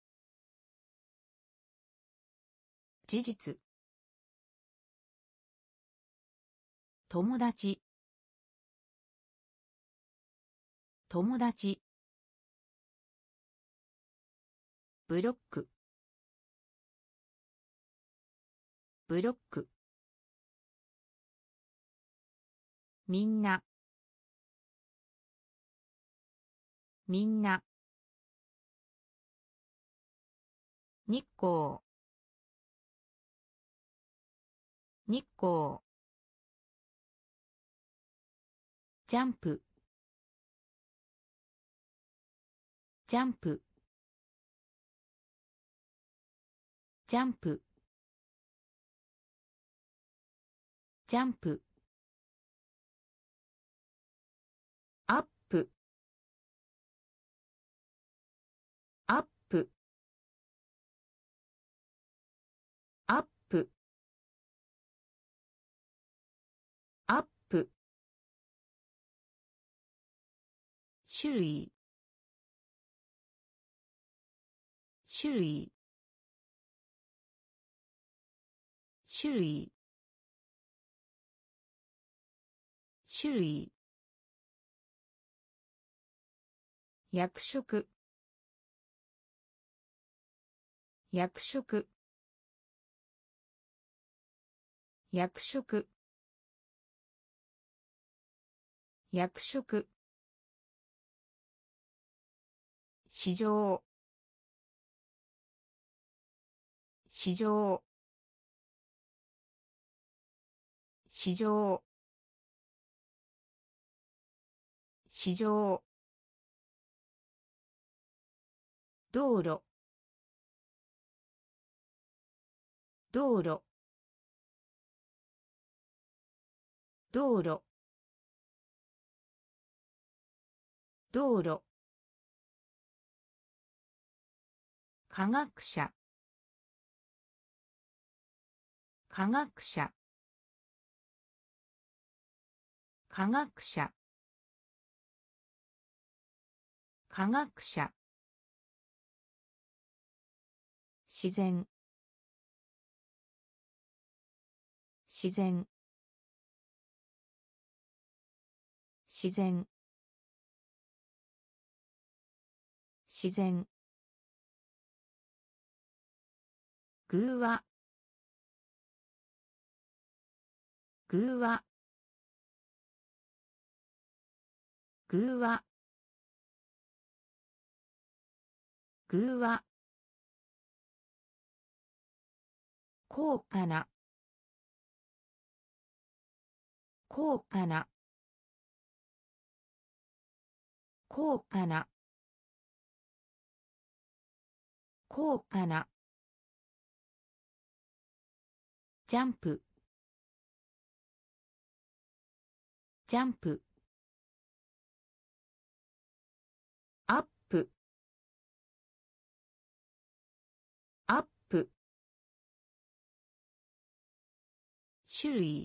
事実、友達、友達、ブロック、ブロック、みんな、みんな、日光、日光、ジャンプ、ジャンプ、ジャンプ、ジャンプ、アップ、アップ、アップ、アップ、種類、種類、種類、種類、役職、役職、役職、役職、市場、市場、市場、市場、道路、道路、道路、道路、科学者、科学者、科学者、科学者、自然、自然、 自然自然偶話偶話偶話偶話高価な高価な高価な高価なジャンプジャンプアップアップ種類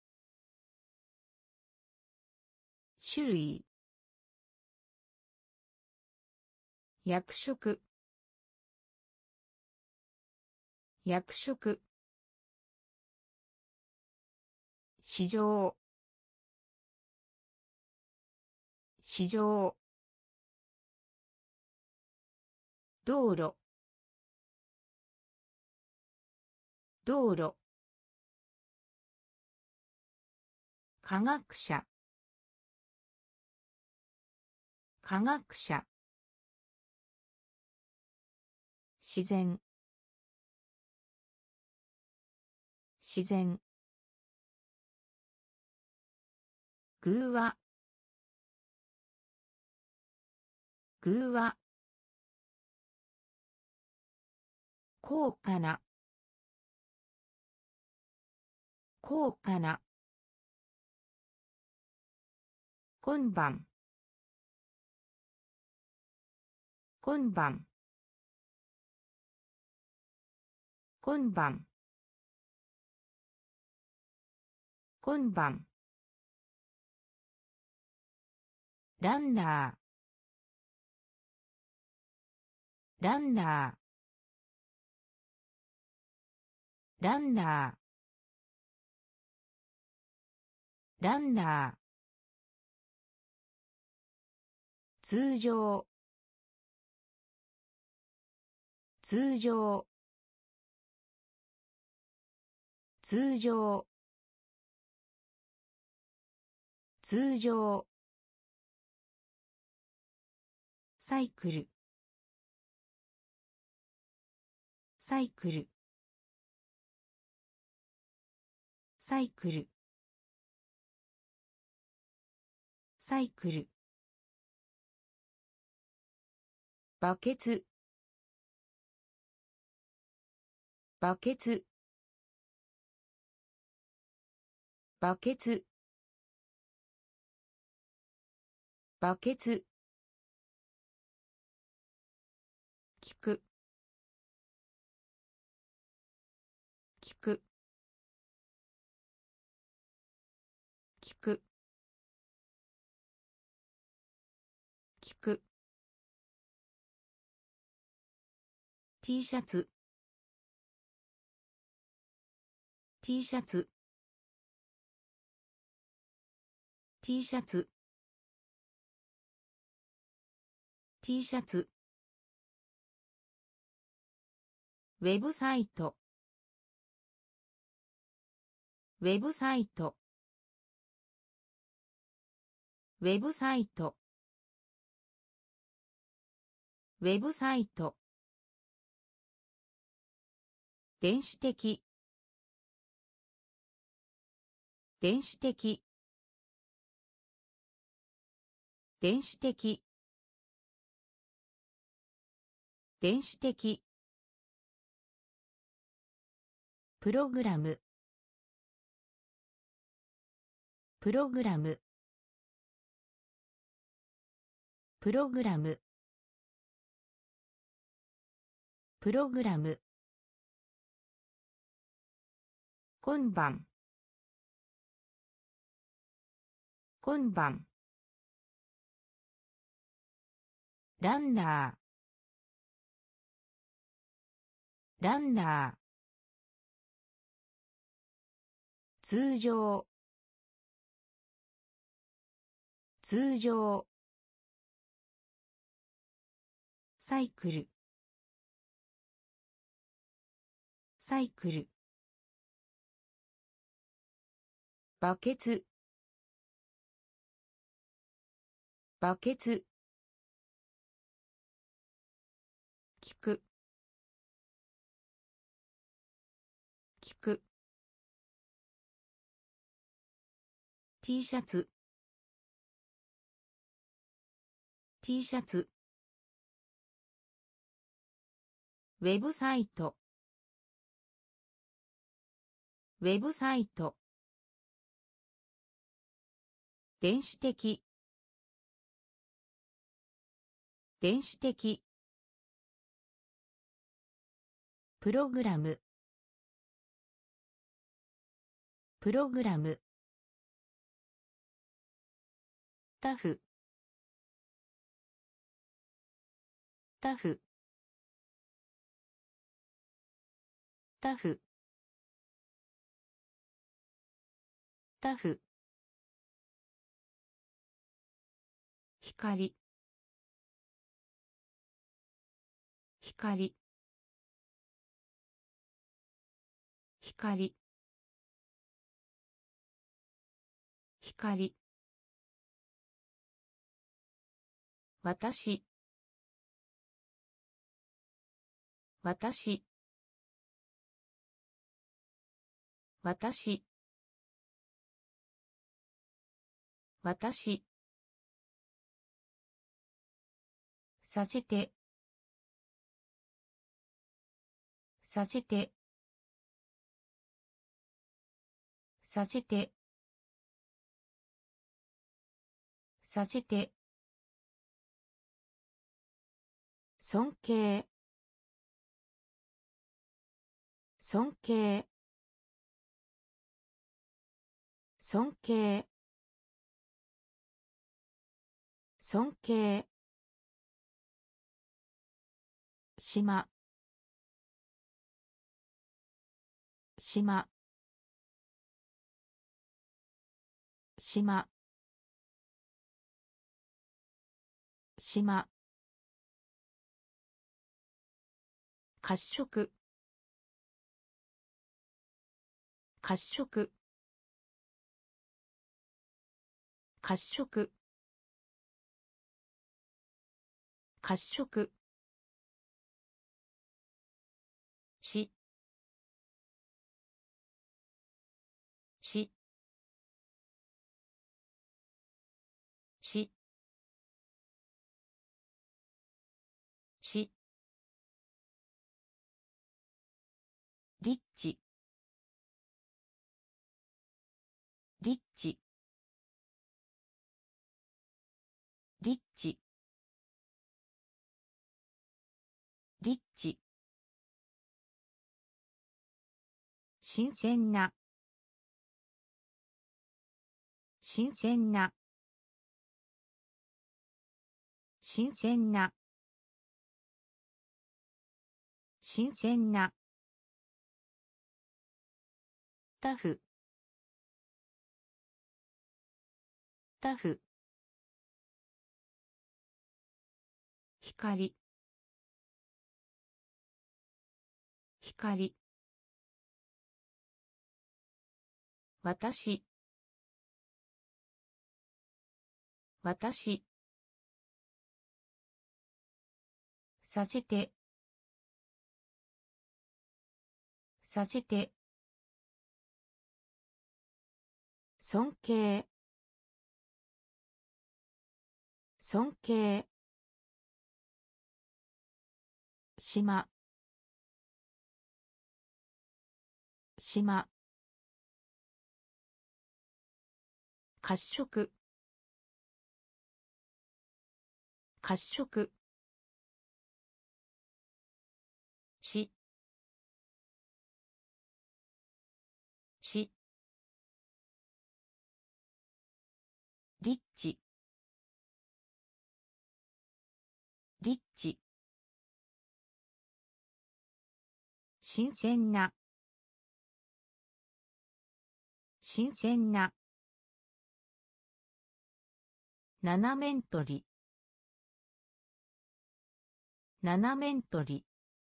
種類役職役職市場市場道路道路科学者科学者自然自然偶話偶話高価な高価な今晩今晩今晩今晩ランナーランナーランナーランナー通常通常通常通常サイクルサイクルサイクルサイクルバケツバケツバケツバケツ聞く聞く聞く聞く T シャツ T シャツ T シャツ T シャツウェブサイトウェブサイトウェブサイトウェブサイト電子的電子的電子的電子的プログラムプログラムプログラムプログラム今晩今晩ランナーランナー通常通常サイクルサイクルバケツバケツ聞く聞く T シャツ T シャツウェブサイトウェブサイト電子的電子的プログラムプログラムタフタフタフタフ光光光光私私私私させてさせてさせてさせて尊敬尊敬尊敬尊敬島島島島褐色褐色褐色褐色ししししリッチリッチリッチリッチ新鮮な新鮮な新鮮な新鮮なタフタフ光光私私させてさせて尊敬尊敬島島褐色褐色ししリッチリッチ新鮮な新鮮な七面取り七面取り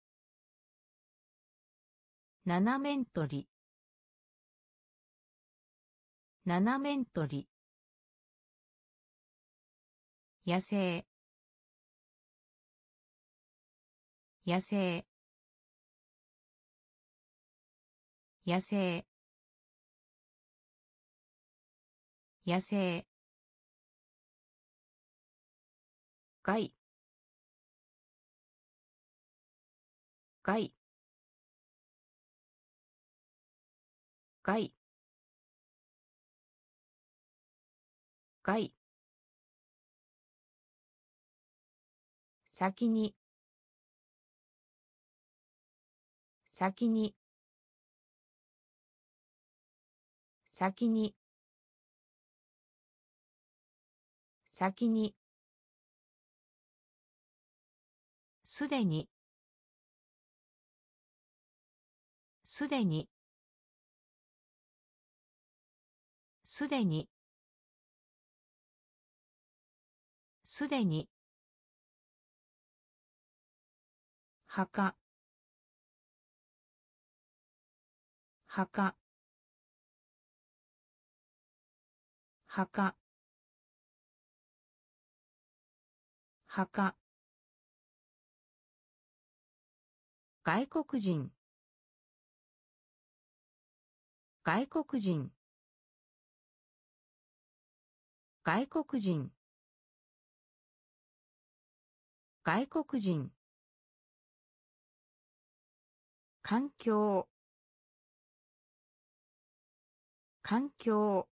七面取り七面取り野生野生野生野生害害害害先に先に先に先にすでにすでにすでにすでに墓墓墓墓外国人外国人外国人外国人環境環境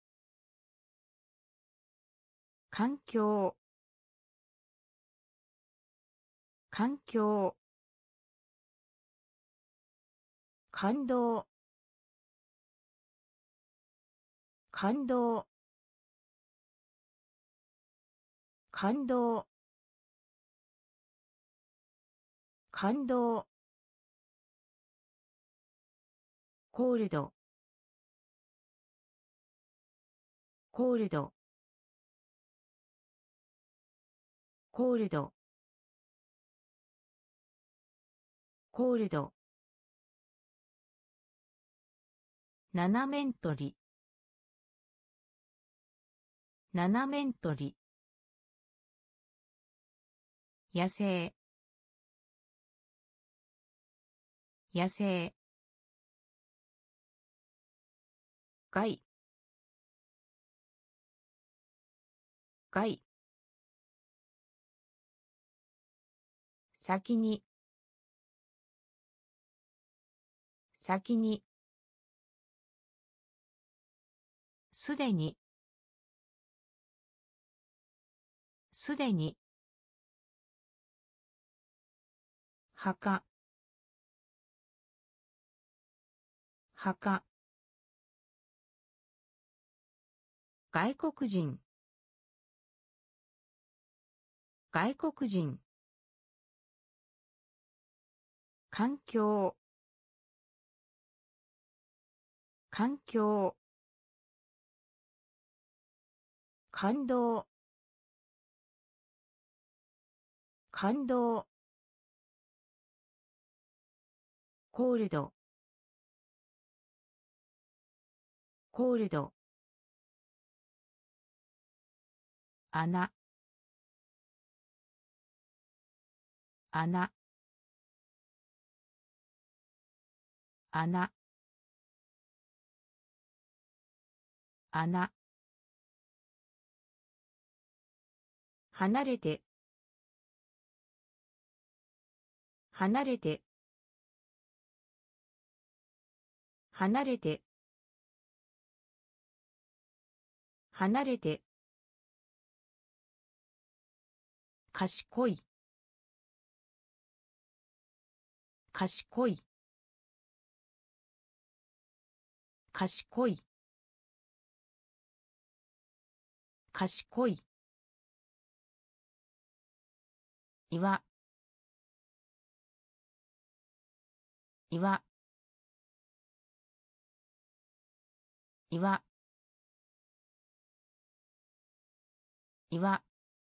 環境環境感動感動感動感動コールドコールドコールドコールド七面取り七面取り野生野生害害先に先にすでにすでに墓墓外国人外国人環境環境感動感動コールドコールド穴穴穴穴離れて離れて離れて離れて賢い賢い賢い賢い岩岩岩岩、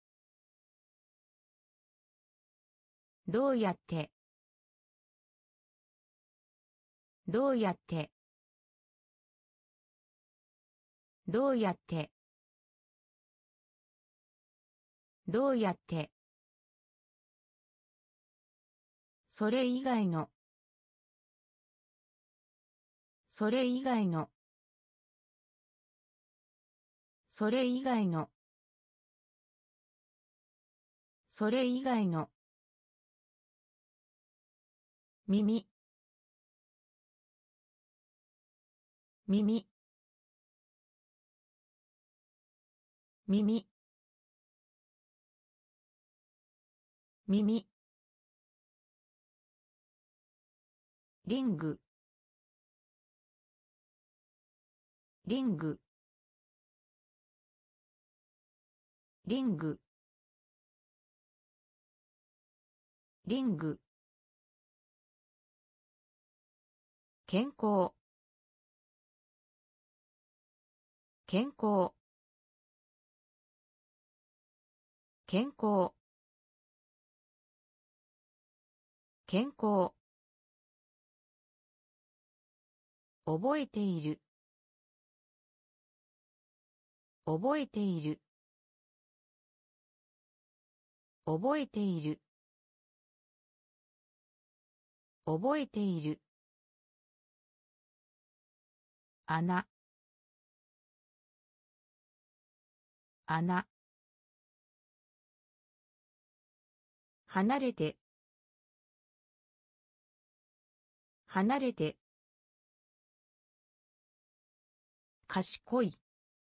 どうやって、どうやって、どうやって、どうやって、それ以外の、それ以外の、それ以外の、それ以外の、耳、耳、耳、耳、リング、リング、リング、リング、健康、健康、健康、健康、覚えている、覚えている、覚えている、覚えている、穴、穴、離れて、離れて、賢い、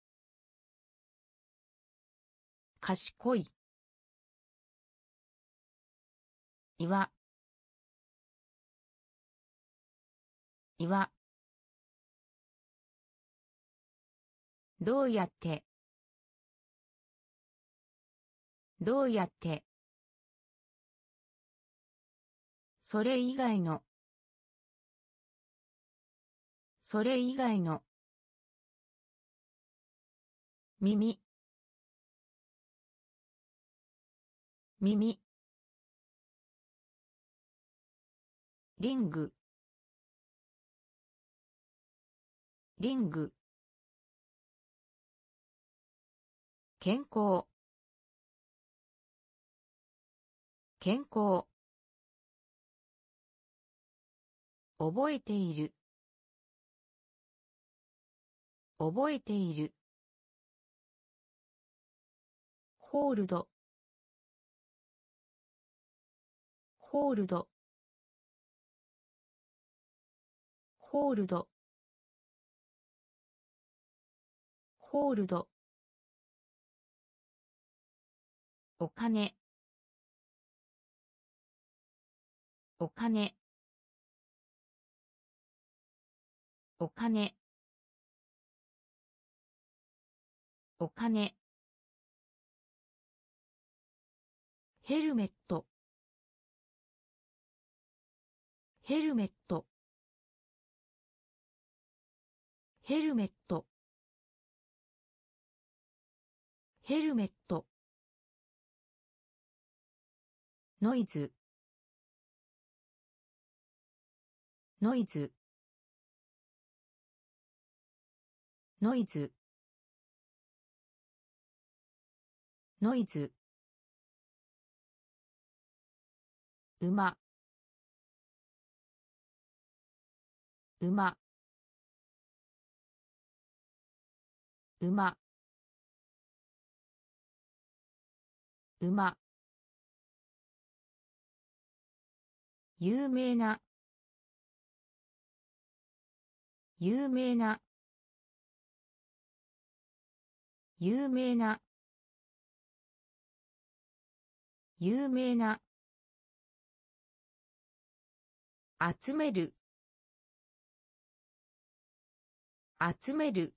賢い、岩、岩、どうやって、どうやって、それ以外の、それ以外の、耳、耳、リング、リング、健康、健康、覚えている、覚えている、ホールド、ホールド、ホールド、ホールド、お金、お金、お金、お金、ヘルメット、ヘルメット、ヘルメット、ヘルメット、ノイズ、ノイズ、ノイズ、ノイズ、馬、馬、馬、馬、有名な、有名な、有名な、有名な、集める、集める、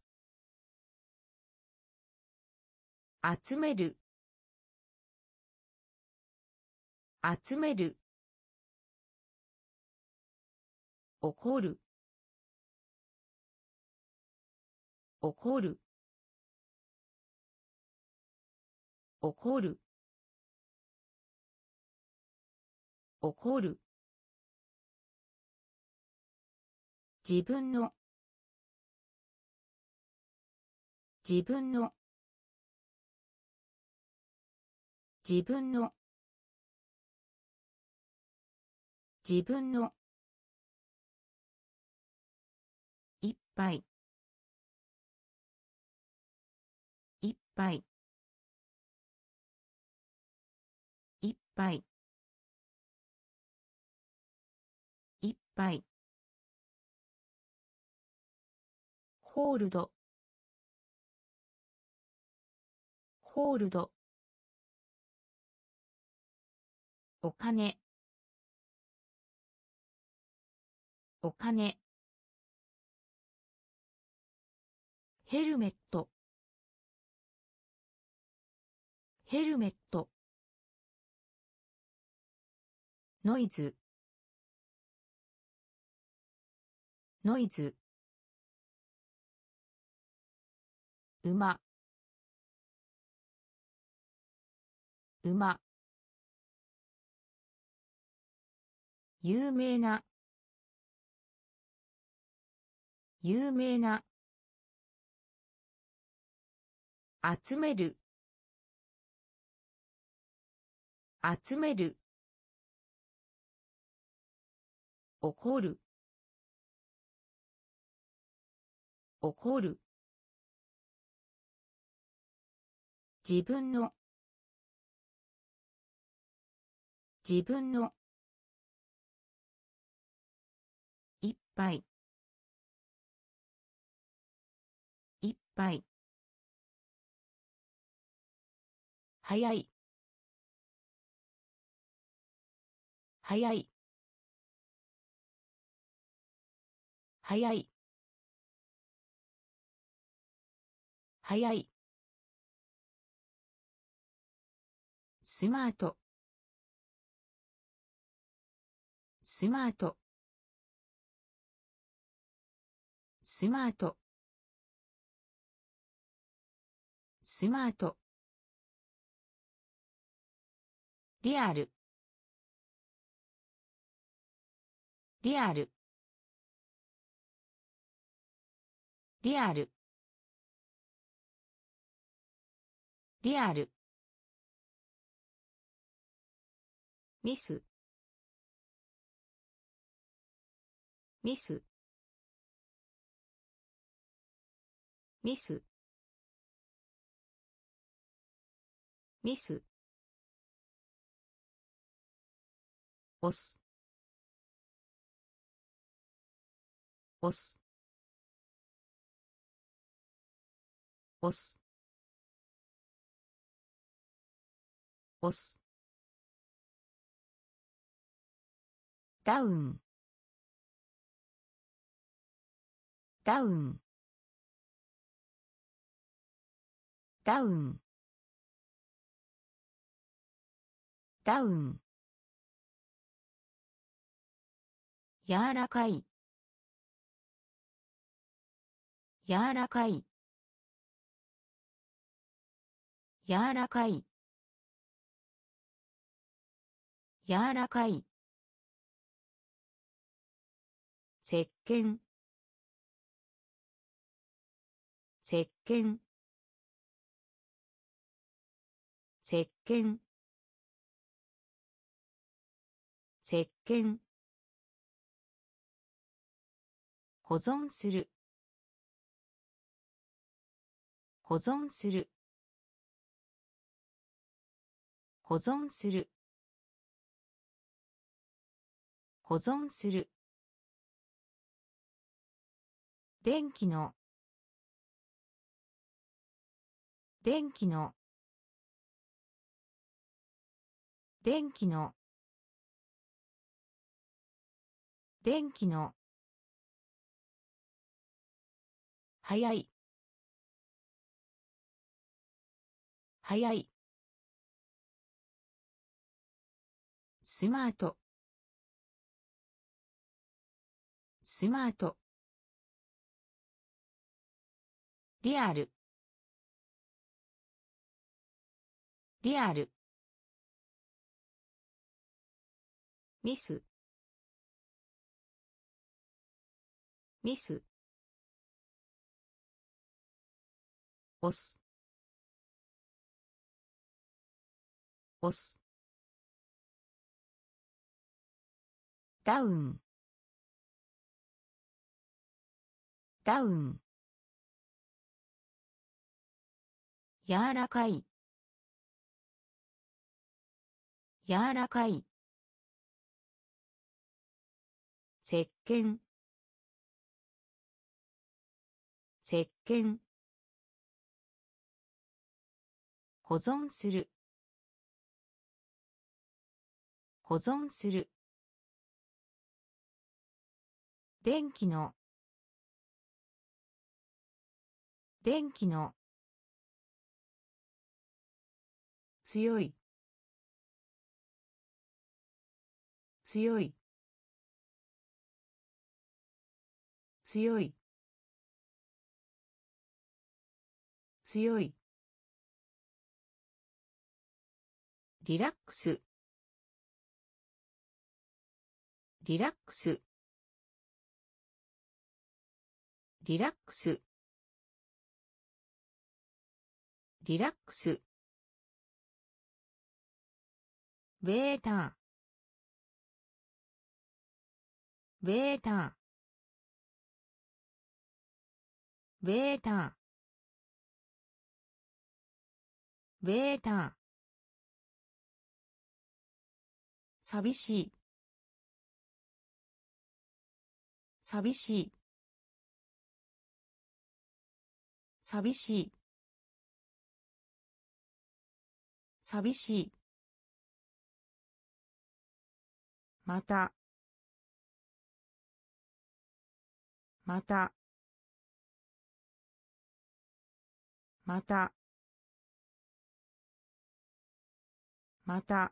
集める、集める、怒る、怒る、 怒る怒る自分の自分の自分の自分のいっぱいいっぱいいっぱいいっぱいホールドホールドお金お金ヘルメットヘルメットノイズノイズ馬馬有名な有名な集める集める怒る怒る自分の自分のいっぱいいっぱい早い早い早い早いスマートスマートスマートスマートリアルリアルリアルリアルミスミスミスミス押す押す押す押すダウンダウンダウンダウン柔らかい柔らかい柔らかい柔らかい石鹸石鹸石鹸石鹸保存する保存する保存する保存する電気の電気の電気の電気の早い早いスマートスマートリアルリアルミスミス押す押すダウンダウン柔らかい柔らかい石鹸石鹸保存する保存する電気の電気の強い強い強い強いリラックスリラックスリラックスリラックスベータベータベータベータ寂しい寂しい寂しい寂しいまたまたまたまた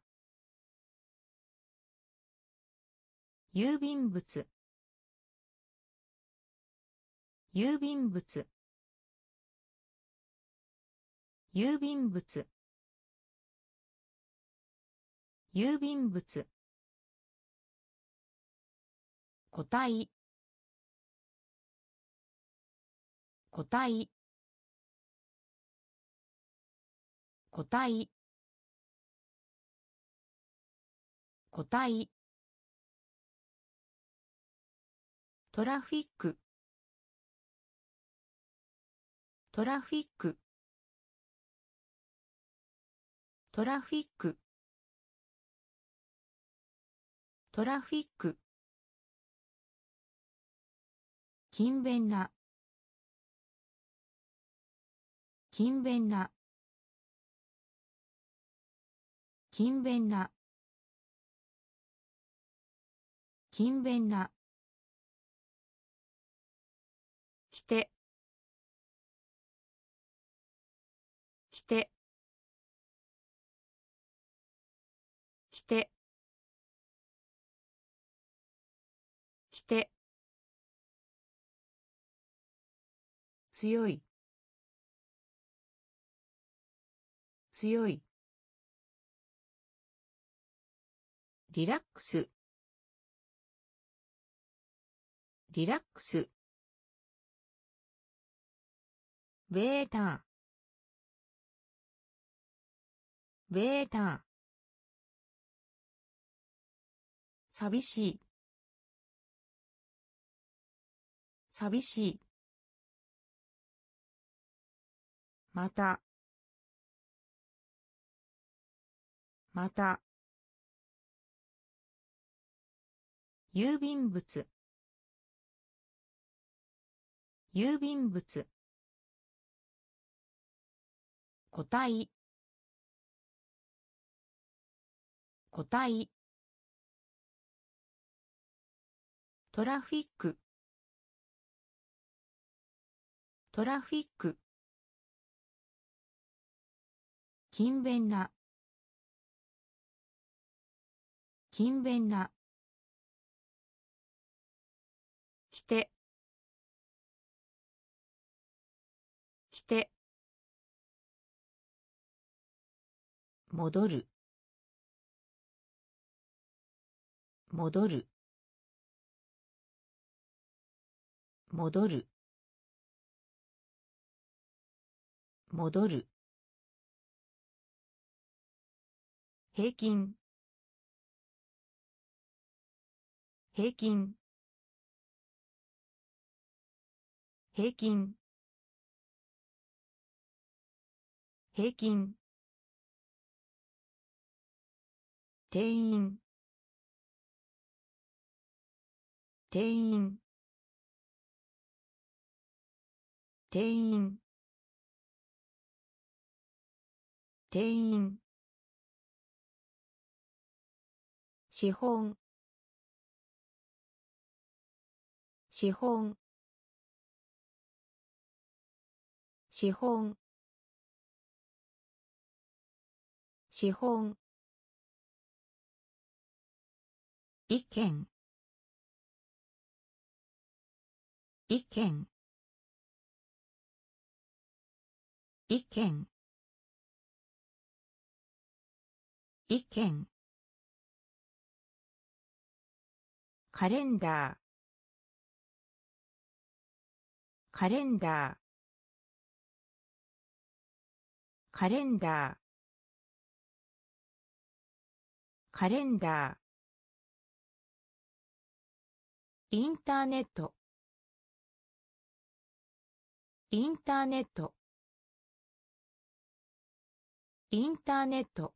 郵便物郵便物郵便物郵便物個体個体個体個体トラフィックトラフィックトラフィックトラフィック勤勉な勤勉な勤勉な勤勉な来て来て来て来て強い強いリラックスリラックスベータベータ寂しい寂しいまたまた郵便物郵便物個体個体トラフィックトラフィック勤勉な勤勉な来て来て戻る戻る戻る戻る平均平均平均平均店員店員店員店員資本資本資本資本意見意見意見意見カレンダーカレンダーカレンダーカレンダーインターネットインターネットインターネット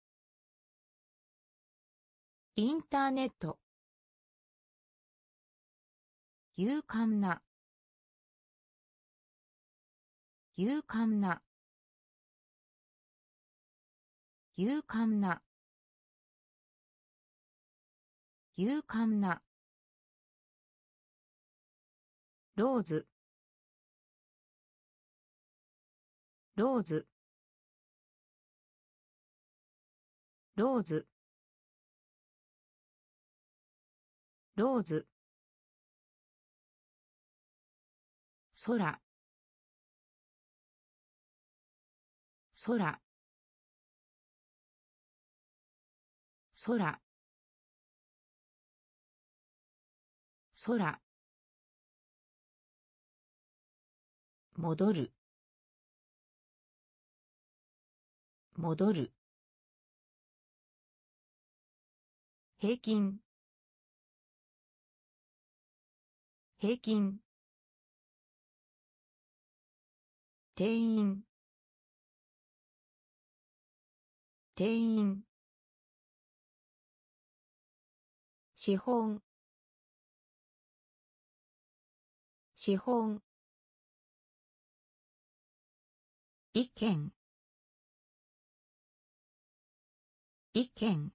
インターネット勇敢な勇敢な勇敢な勇敢なローズローズローズローズ空空空空戻る戻る平均平均店員店員資本資本意見意見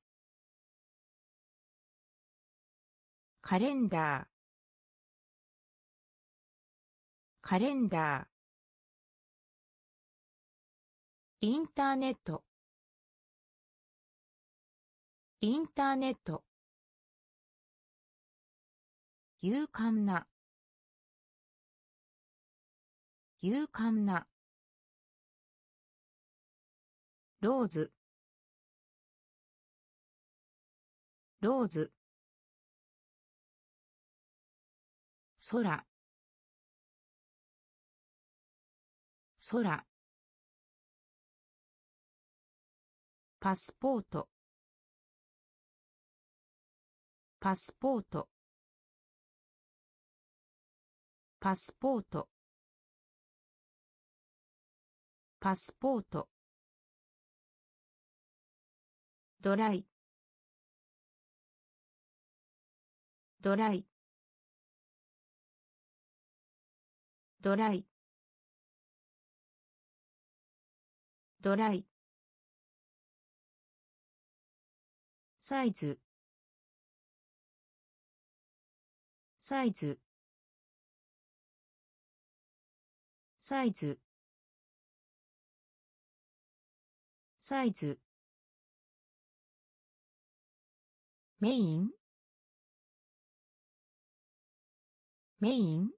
カレンダーカレンダーインターネットインターネット勇敢な勇敢なローズローズ空空パスポートパスポートパスポートパスポートドライドライドライドライサイズサイズサイズサイズメインメイン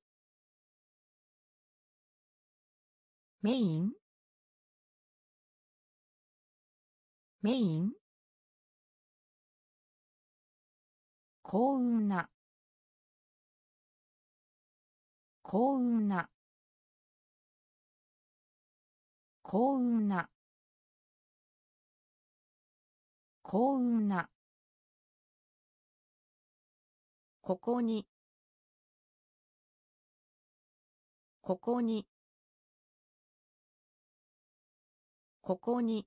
メインメイン、幸運な、幸運な、幸運な、幸運な、ここに、ここに、ここに、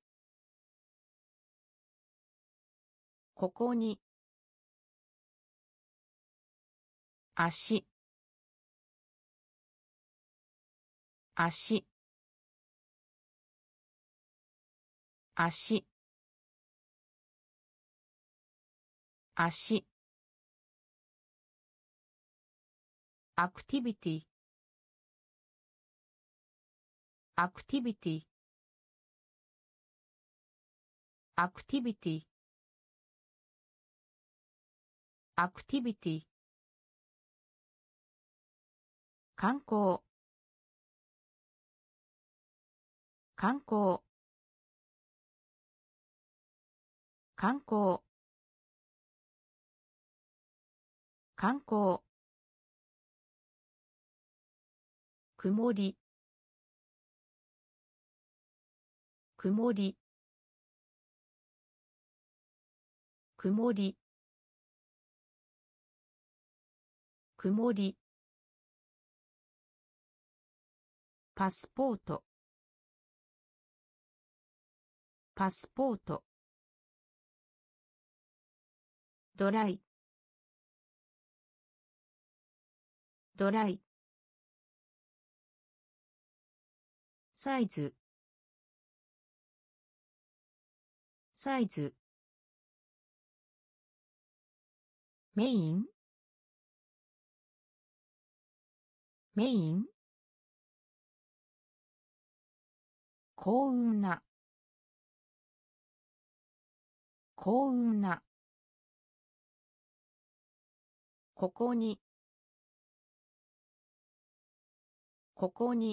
ここに、足、足、足、足、アクティビティ、アクティビティ、アクティビティ、アクティビティ、観光、観光、観光、観光、曇り、曇り、曇り、曇り、パスポート、パスポート、ドライ、ドライ、サイズ、サイズ、メイン、メイン、幸運な、幸運な、ここに、ここに、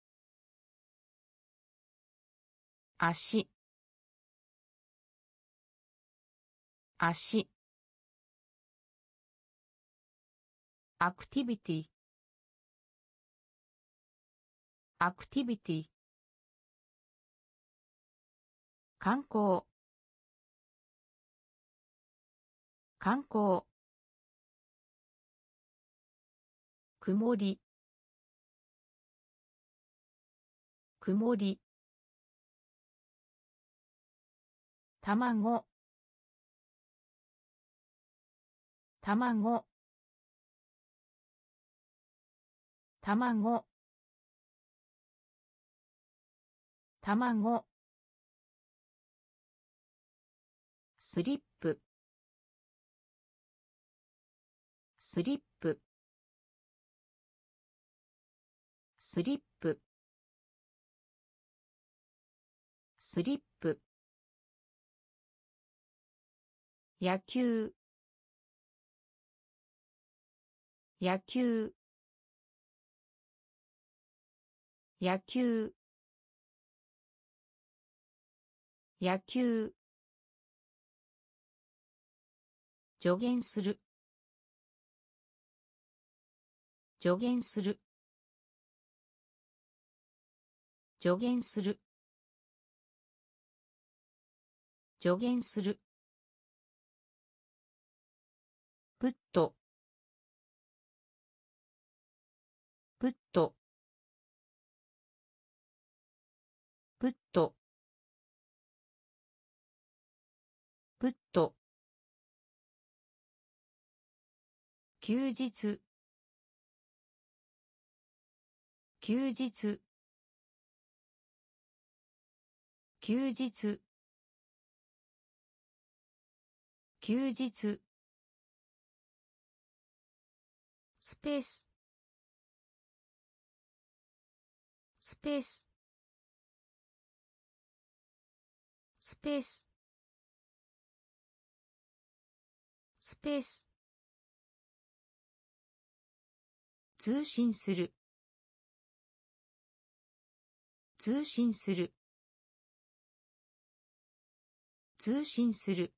足、足、アクティビティ、アクティビティ、観光、観光、曇り、曇り、卵、卵、卵、卵、スリップ、スリップ、スリップ、スリップ、野球、野球、野球、野球、助言する、助言する、助言する、助言する、プット、プット、プット、プット、休日、休日、休日、休日、スペース、スペース、スペース、スペース、通信する、通信する、 通信する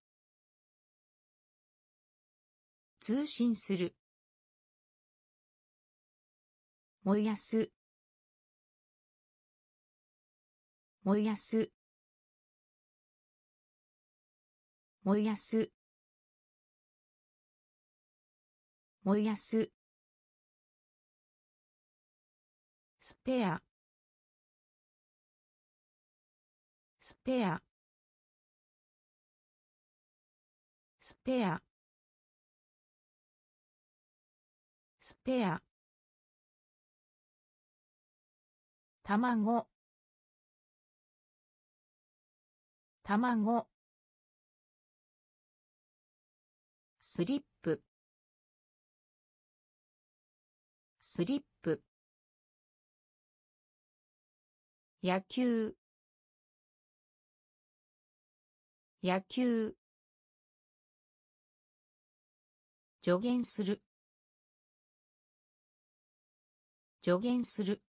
通信する燃やす燃やす燃やす燃やすスペアスペアスペアスペア卵卵スリップスリップ野球野球助言する助言する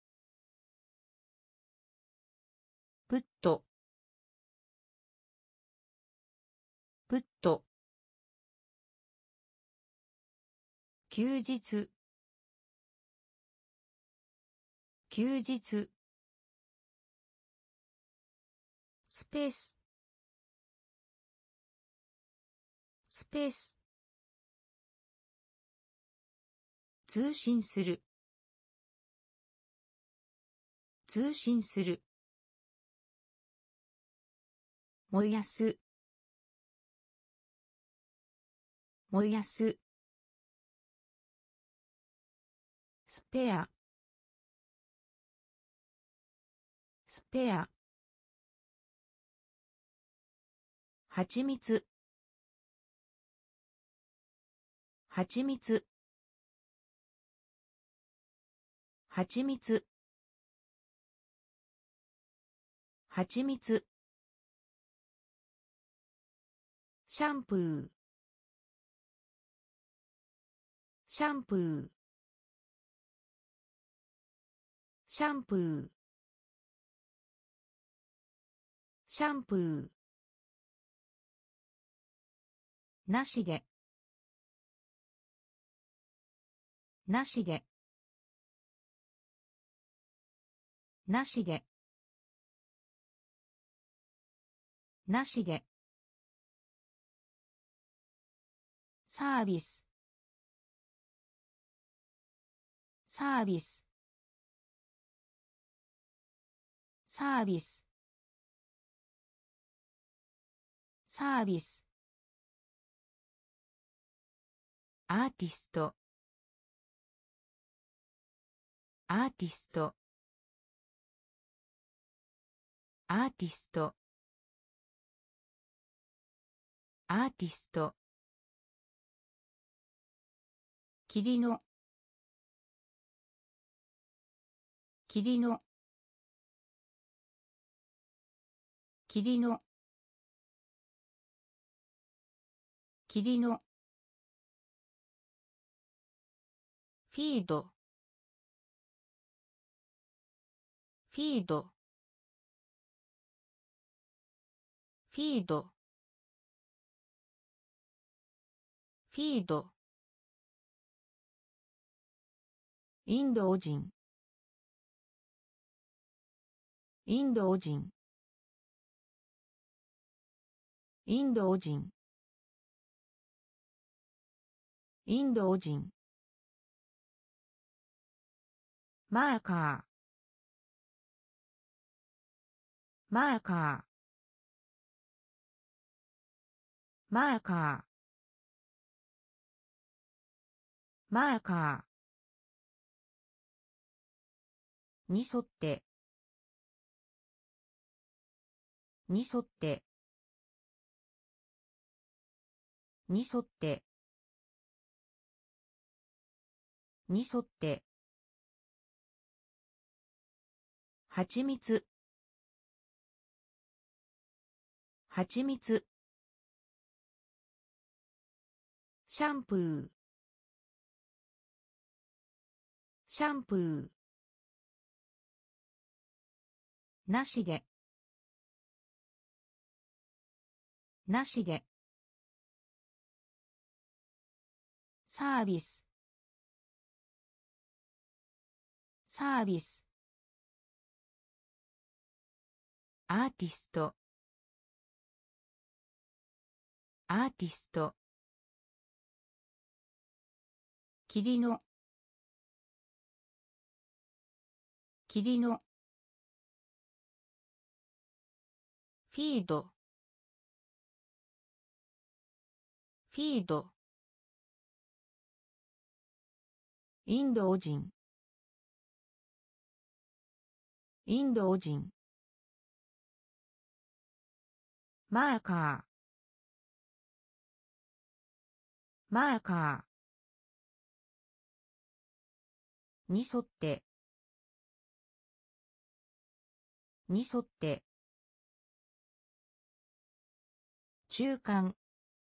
プットプット休日休日スペーススペース通信する通信する燃やす燃やすスペアスペアはちみつはちみつはちみつはちみつシャンプーシャンプーシャンプーシャンプーなしでなしでなしでなしでサービスサービスサービスサービスアーティストアーティストアーティストアーティスト霧の霧の霧の霧のフィードフィードフィードフィードインド人インド人インド人インド人マーカーマーカーマーカーマーカーに沿ってに沿ってに沿ってに沿ってはちみつはちみつシャンプーシャンプーなしでなしでサービスサービスアーティストアーティスト霧の霧のフィードフィードインド人インド人マーカーマーカーに沿ってに沿って中間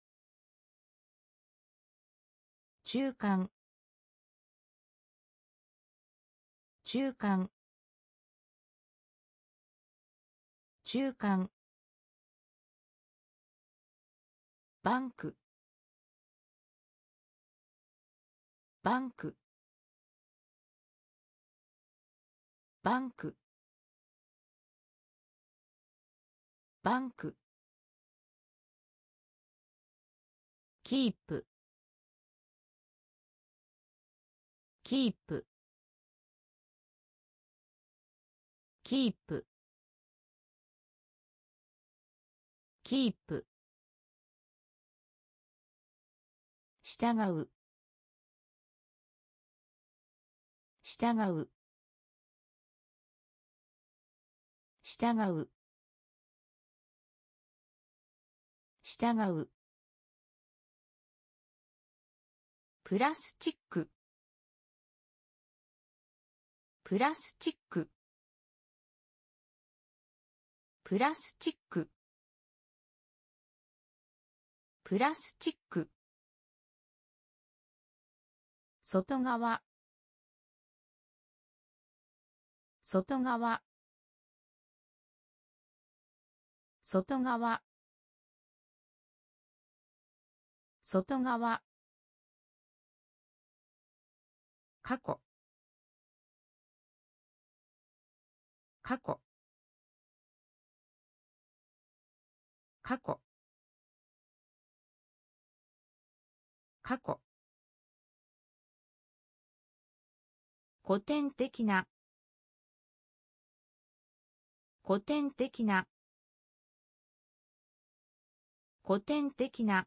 中間中間中間バンクバンクバンクバンクキープキープキープキープ従う従う従う従うプラスチックプラスチックプラスチックプラスチック外側外側外側外側過去過去過去過去古典的な古典的な古典的な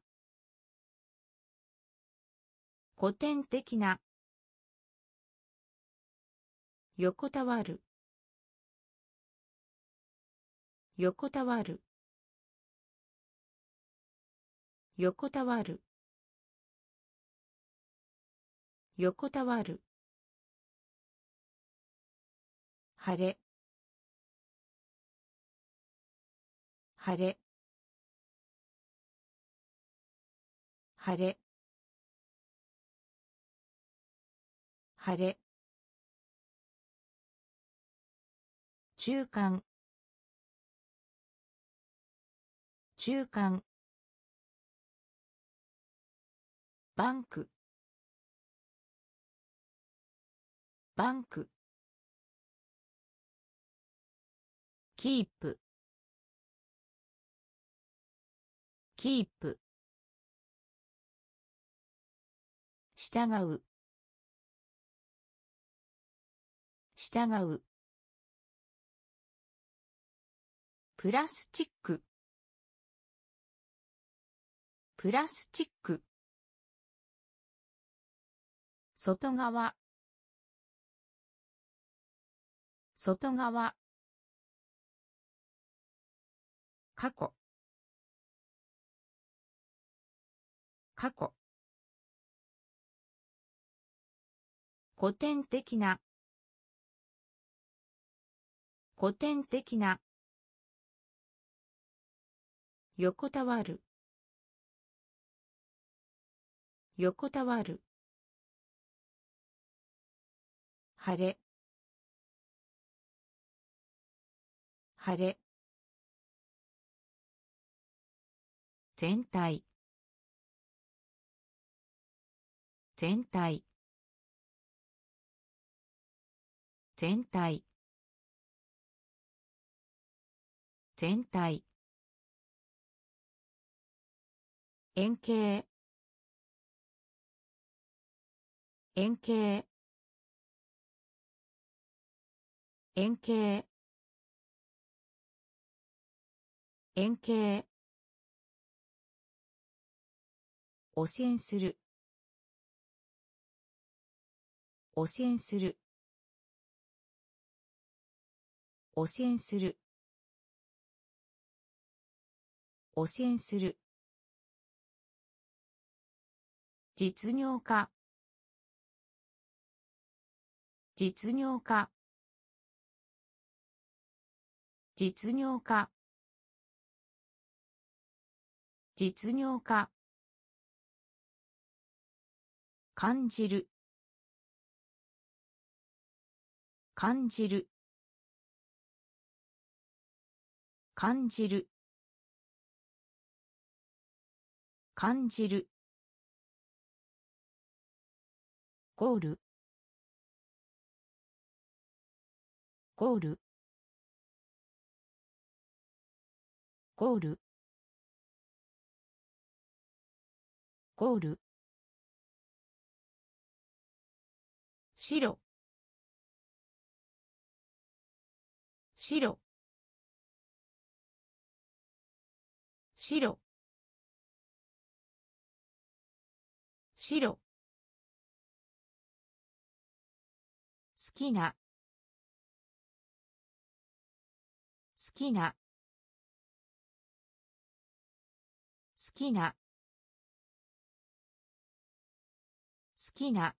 古典的な横たわる横たわる横たわる横たわる晴れ晴れ晴れ晴れ中間中間バンクバンクキープキープ従う従うプラスチックプラスチック外側外側過去過去古典的な古典的な横たわる横たわる晴れ晴れ全体全体全体全体円形円形円形円形汚染する汚染する汚染する汚染する実業家実業家実業家実業家感じる感じる感じる感じるゴールゴールゴールゴール白白白白好きな好きな好きな好きな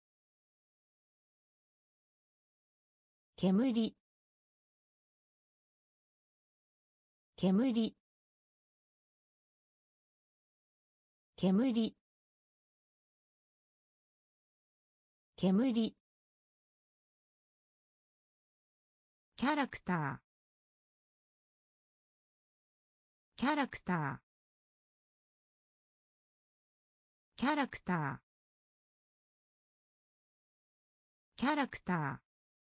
煙煙煙煙キャラクターキャラクターキャラクターキャラクター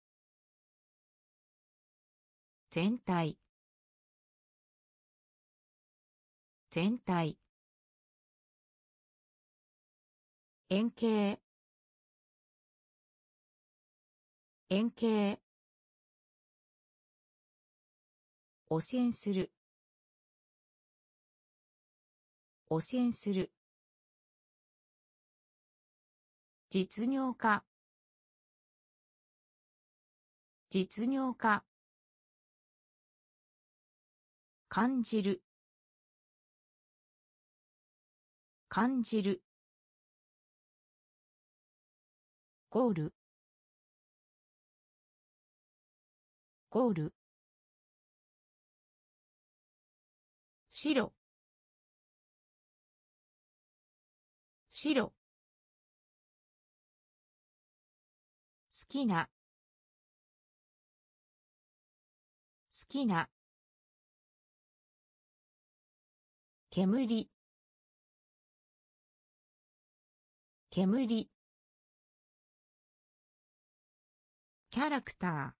全体全体円形円形汚染する汚染する実業家実業家感じる感じるゴールゴール白白好きな好きな煙煙キャラクター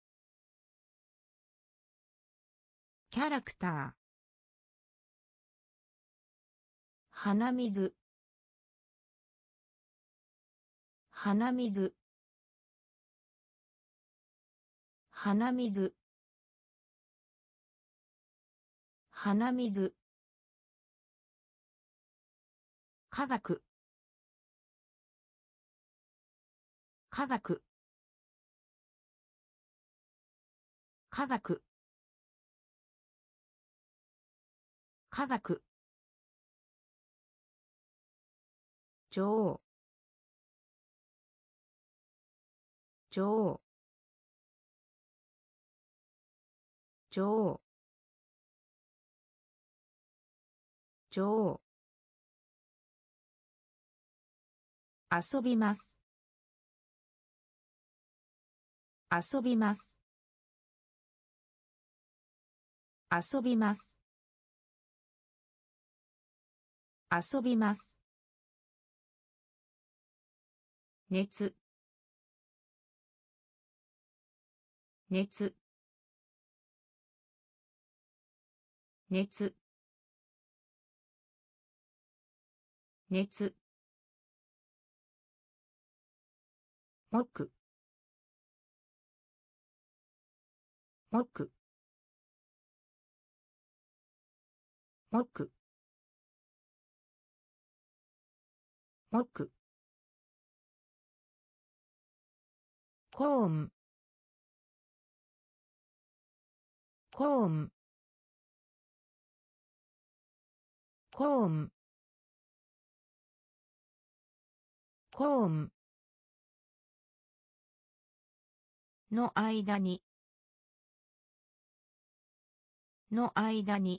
キャラクター鼻水鼻水鼻水鼻水科学科学科学科学女王女王女王女王遊びます遊びます遊びます遊びます。熱熱熱熱木木木木コーンコーンコーンコーンの間にの間に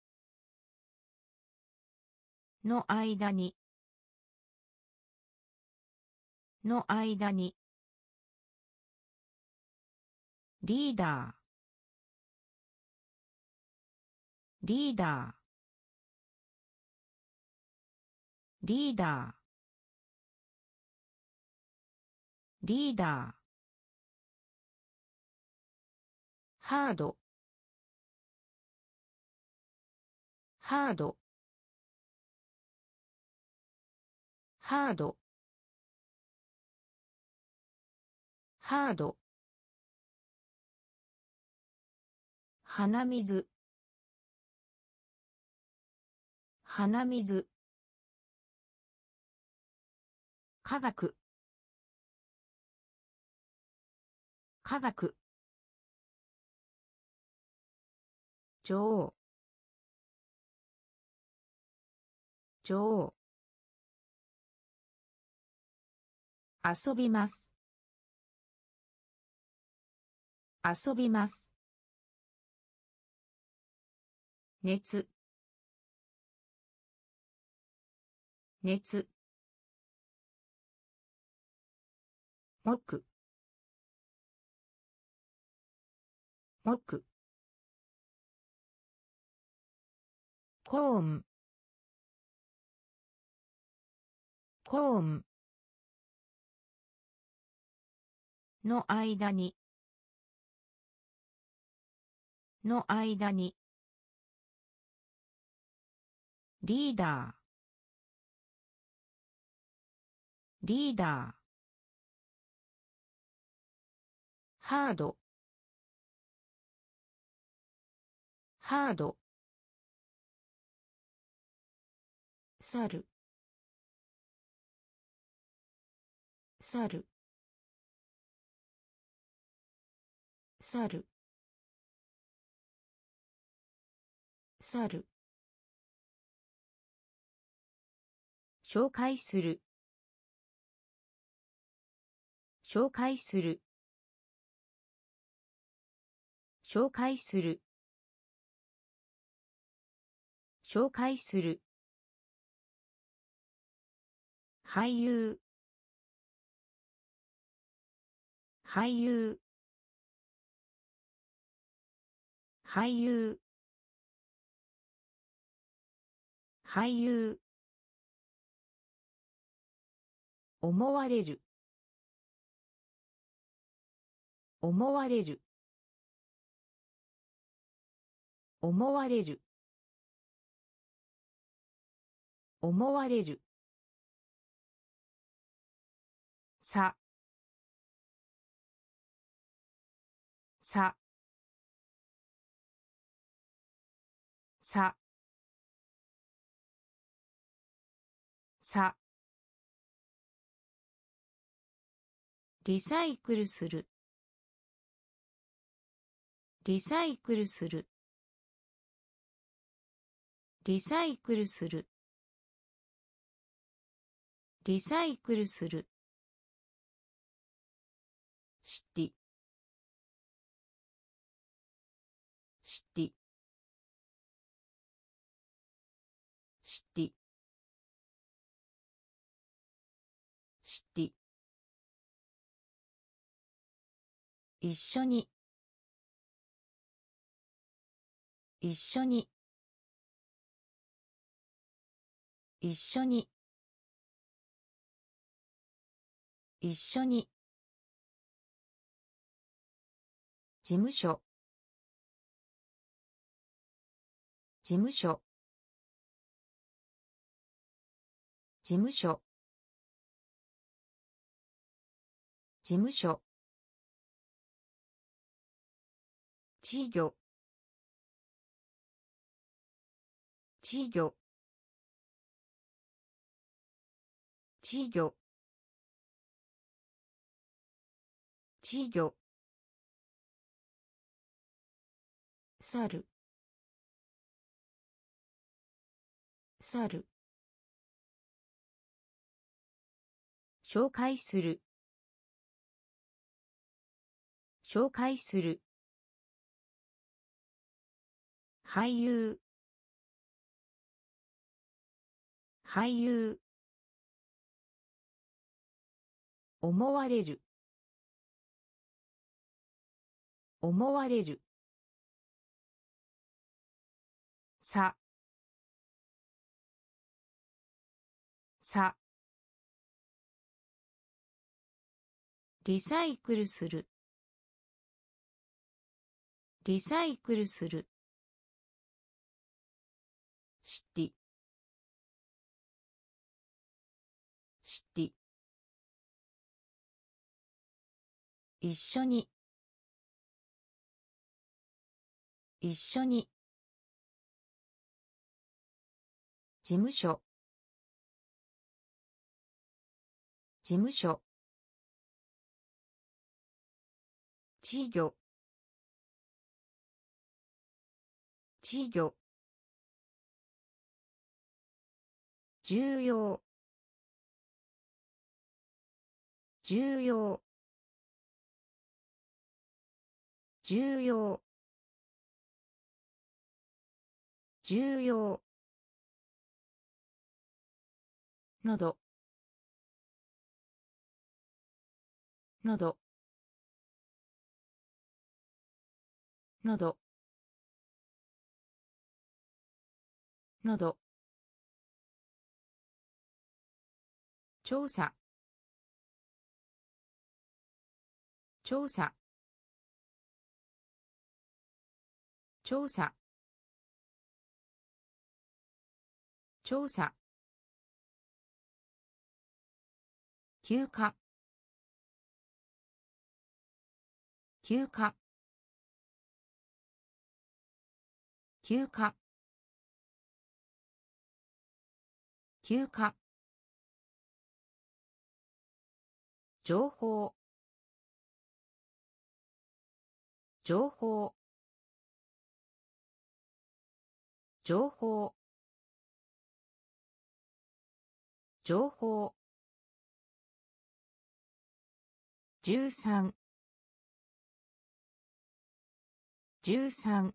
の間にの間にリーダーリーダーリーダーリーダーハードハードハードハード鼻水鼻水科学科学女王女王遊びます遊びます熱熱木木コーンコーンの間にの間にリーダーリーダーハードハード猿猿猿猿紹介する紹介する紹介する紹介する俳優俳優俳優俳優思われる思われる思われる思われるささささリサイクルするリサイクルするリサイクルするリサイクルするシティシティシティシティ一緒に一緒に一緒に一緒に事務所事務所事務所事務所稚魚稚魚稚魚稚魚猿猿紹介する紹介する俳優俳優思われる思われるささリサイクルするリサイクルするシティシティ一緒に一緒に事務所事務所稚魚稚魚重要重要重要重要のどのどのどのど調査調査調査調査休暇休暇休暇休暇情報情報情報情報十三十三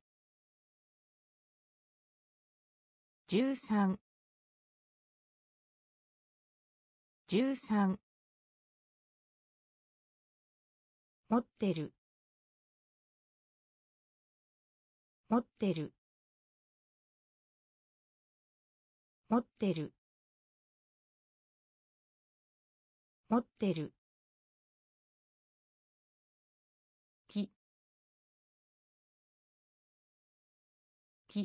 十三十三持ってる持ってる持ってる持ってるきき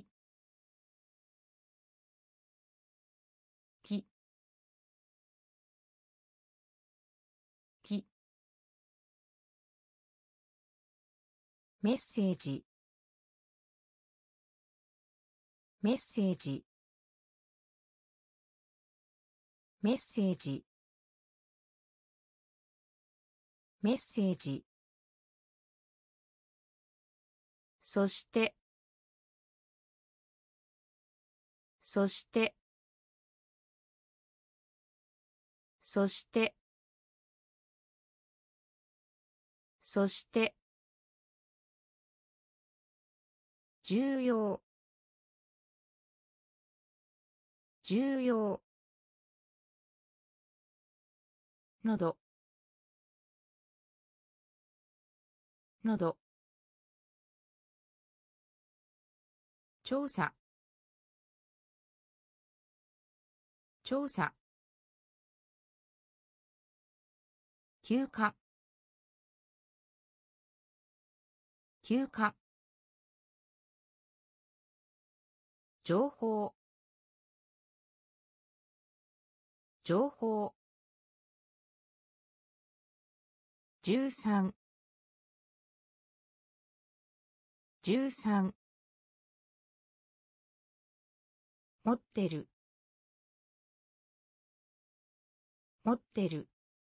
ききメッセージメッセージメッセージメッセージそしてそしてそしてそして重要重要のどのど調査調査休暇休暇情報情報十三十三持ってる持ってる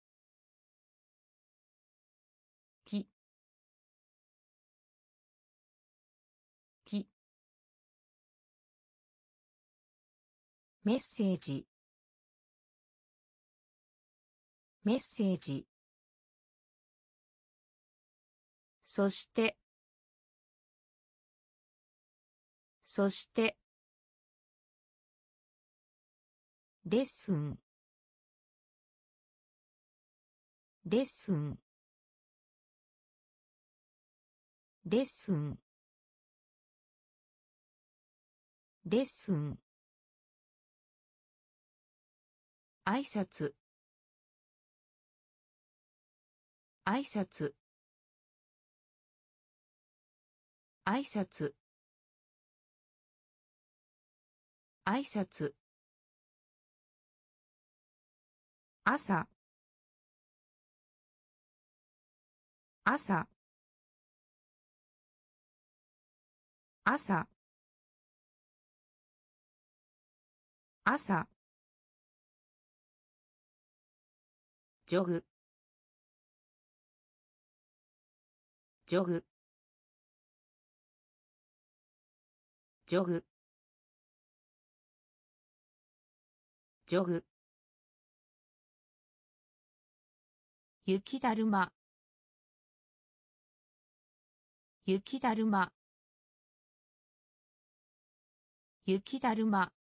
ききメッセージメッセージそしてそしてレッスンレッスンレッスンレッスン挨拶挨拶挨拶挨拶朝朝朝朝ジョグジョグジョグジョグ雪だるま雪だるま雪だるま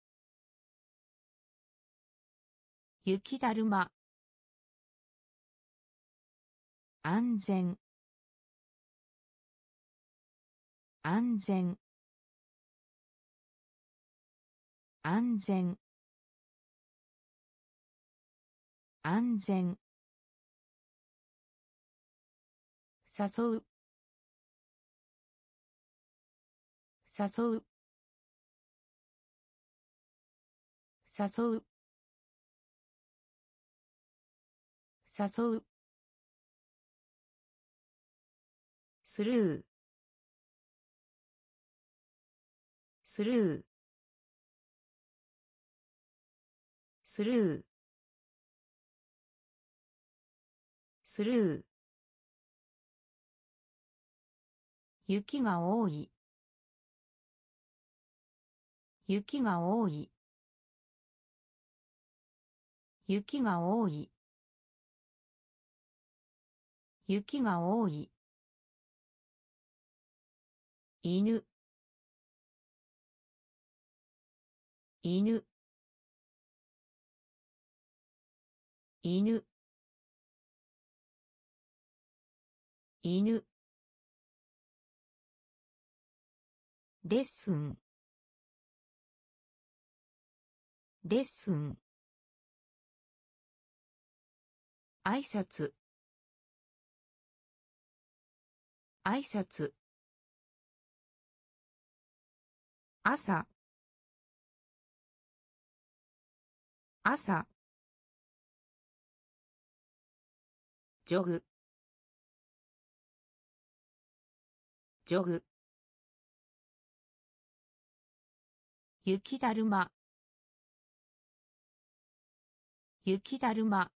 雪だるま安全安全安全安全誘う誘う誘う誘うスルースルースルースルー雪が多い雪が多い雪が多い雪が多い犬犬犬犬レッスンレッスン挨拶挨拶朝朝ジョグジョグ雪だるま雪だるま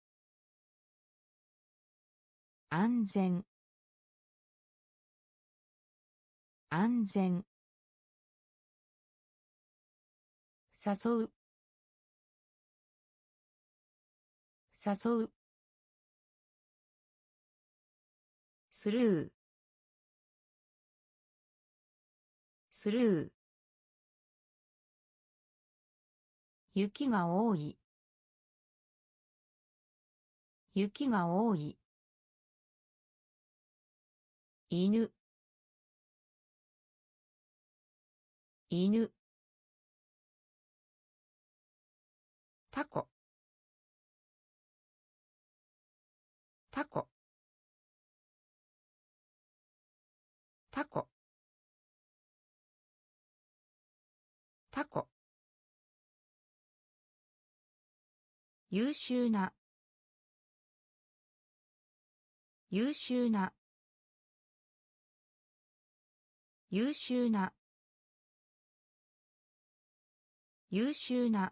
安全安全誘う誘うスルースルー雪が多い雪が多い犬犬タコタコタコタコ優秀な優秀な優秀な優秀な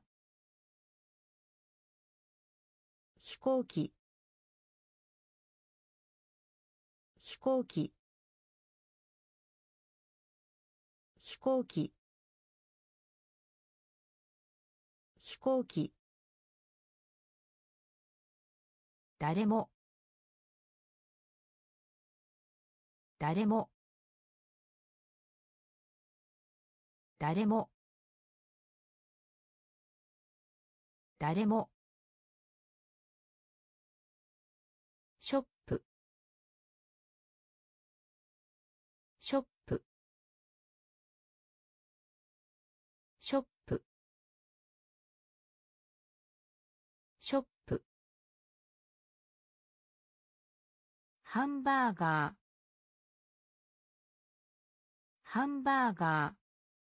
飛行機飛行機飛行機飛行機誰も誰も誰も誰もショップショップショップショップハンバーガーハンバーガー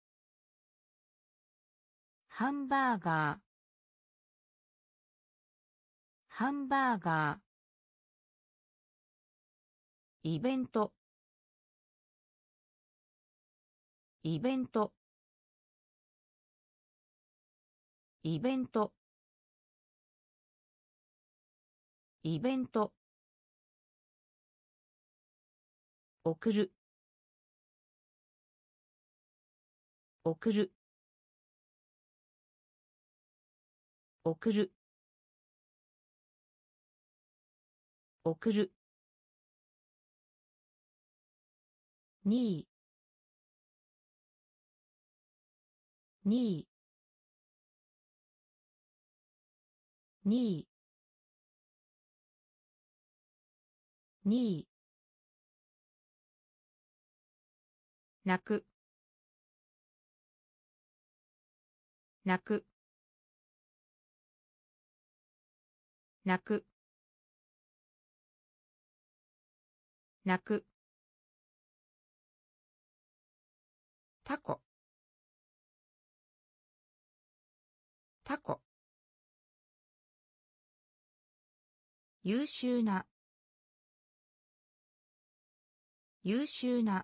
ハンバーガーハンバーガーイベントイベントイベントイベント送る送る送る送るにいにいにいにい泣く泣く泣く泣くタコタコ優秀な優秀な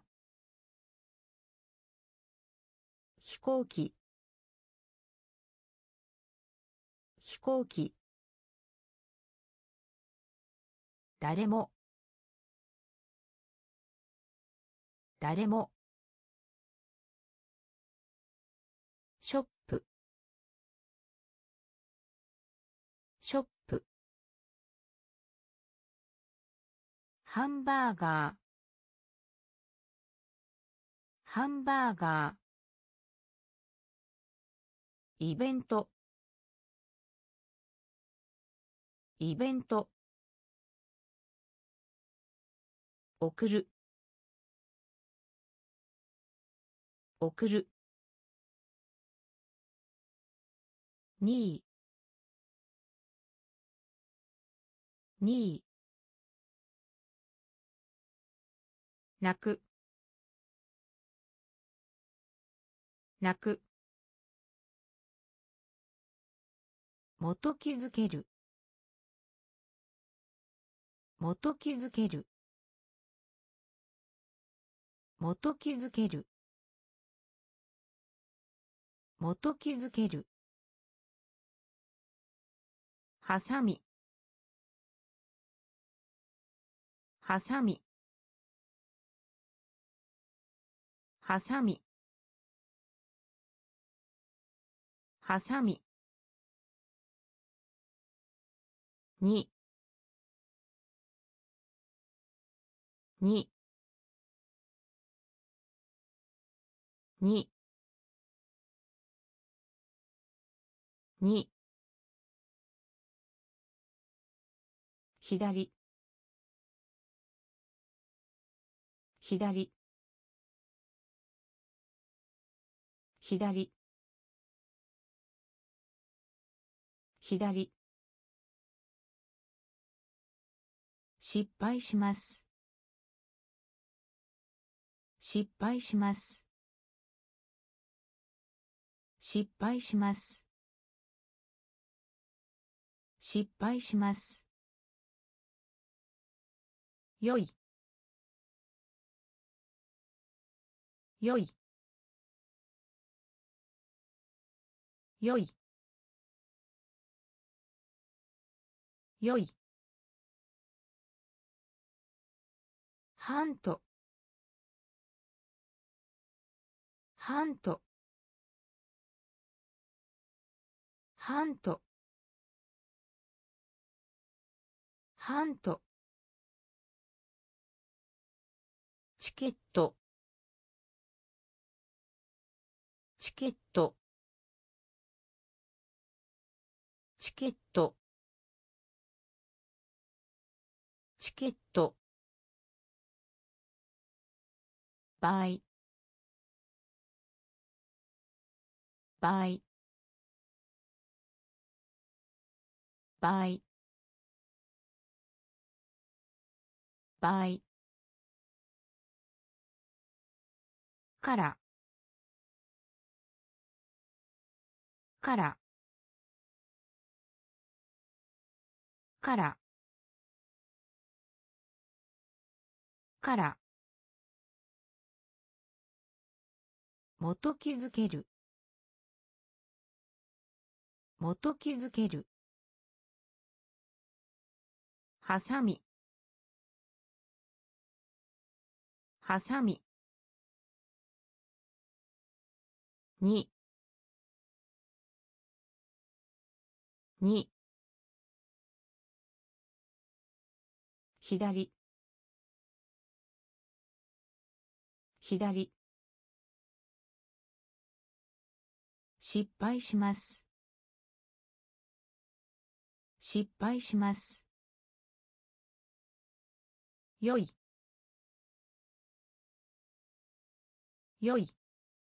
飛行機飛行機誰も誰もショップショップハンバーガーハンバーガーイベントイベント送る送るにいにい泣く泣く元気づける元気づける元気づける元気づけるはさみはさみはさみはさみにににに左左左左。失敗します。失敗します。失敗します。失敗します。よい。よい。よい。よい。ハント。ハント。ハント。ハント。チケット。チケット。チケット。チケット。場合。場合。場合。場合。から。から。から。から。もときづける。もときづける。はさみ。はさみ。に。に。左。左。失敗します。失敗します。よい。よい。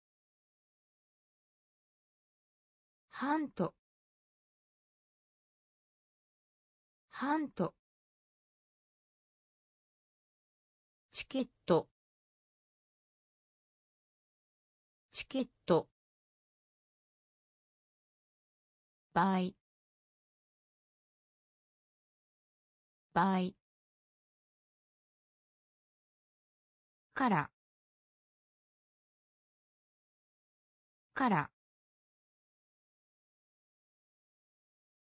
ハント。ハント。チケット。チケット。場合。場合。から。から。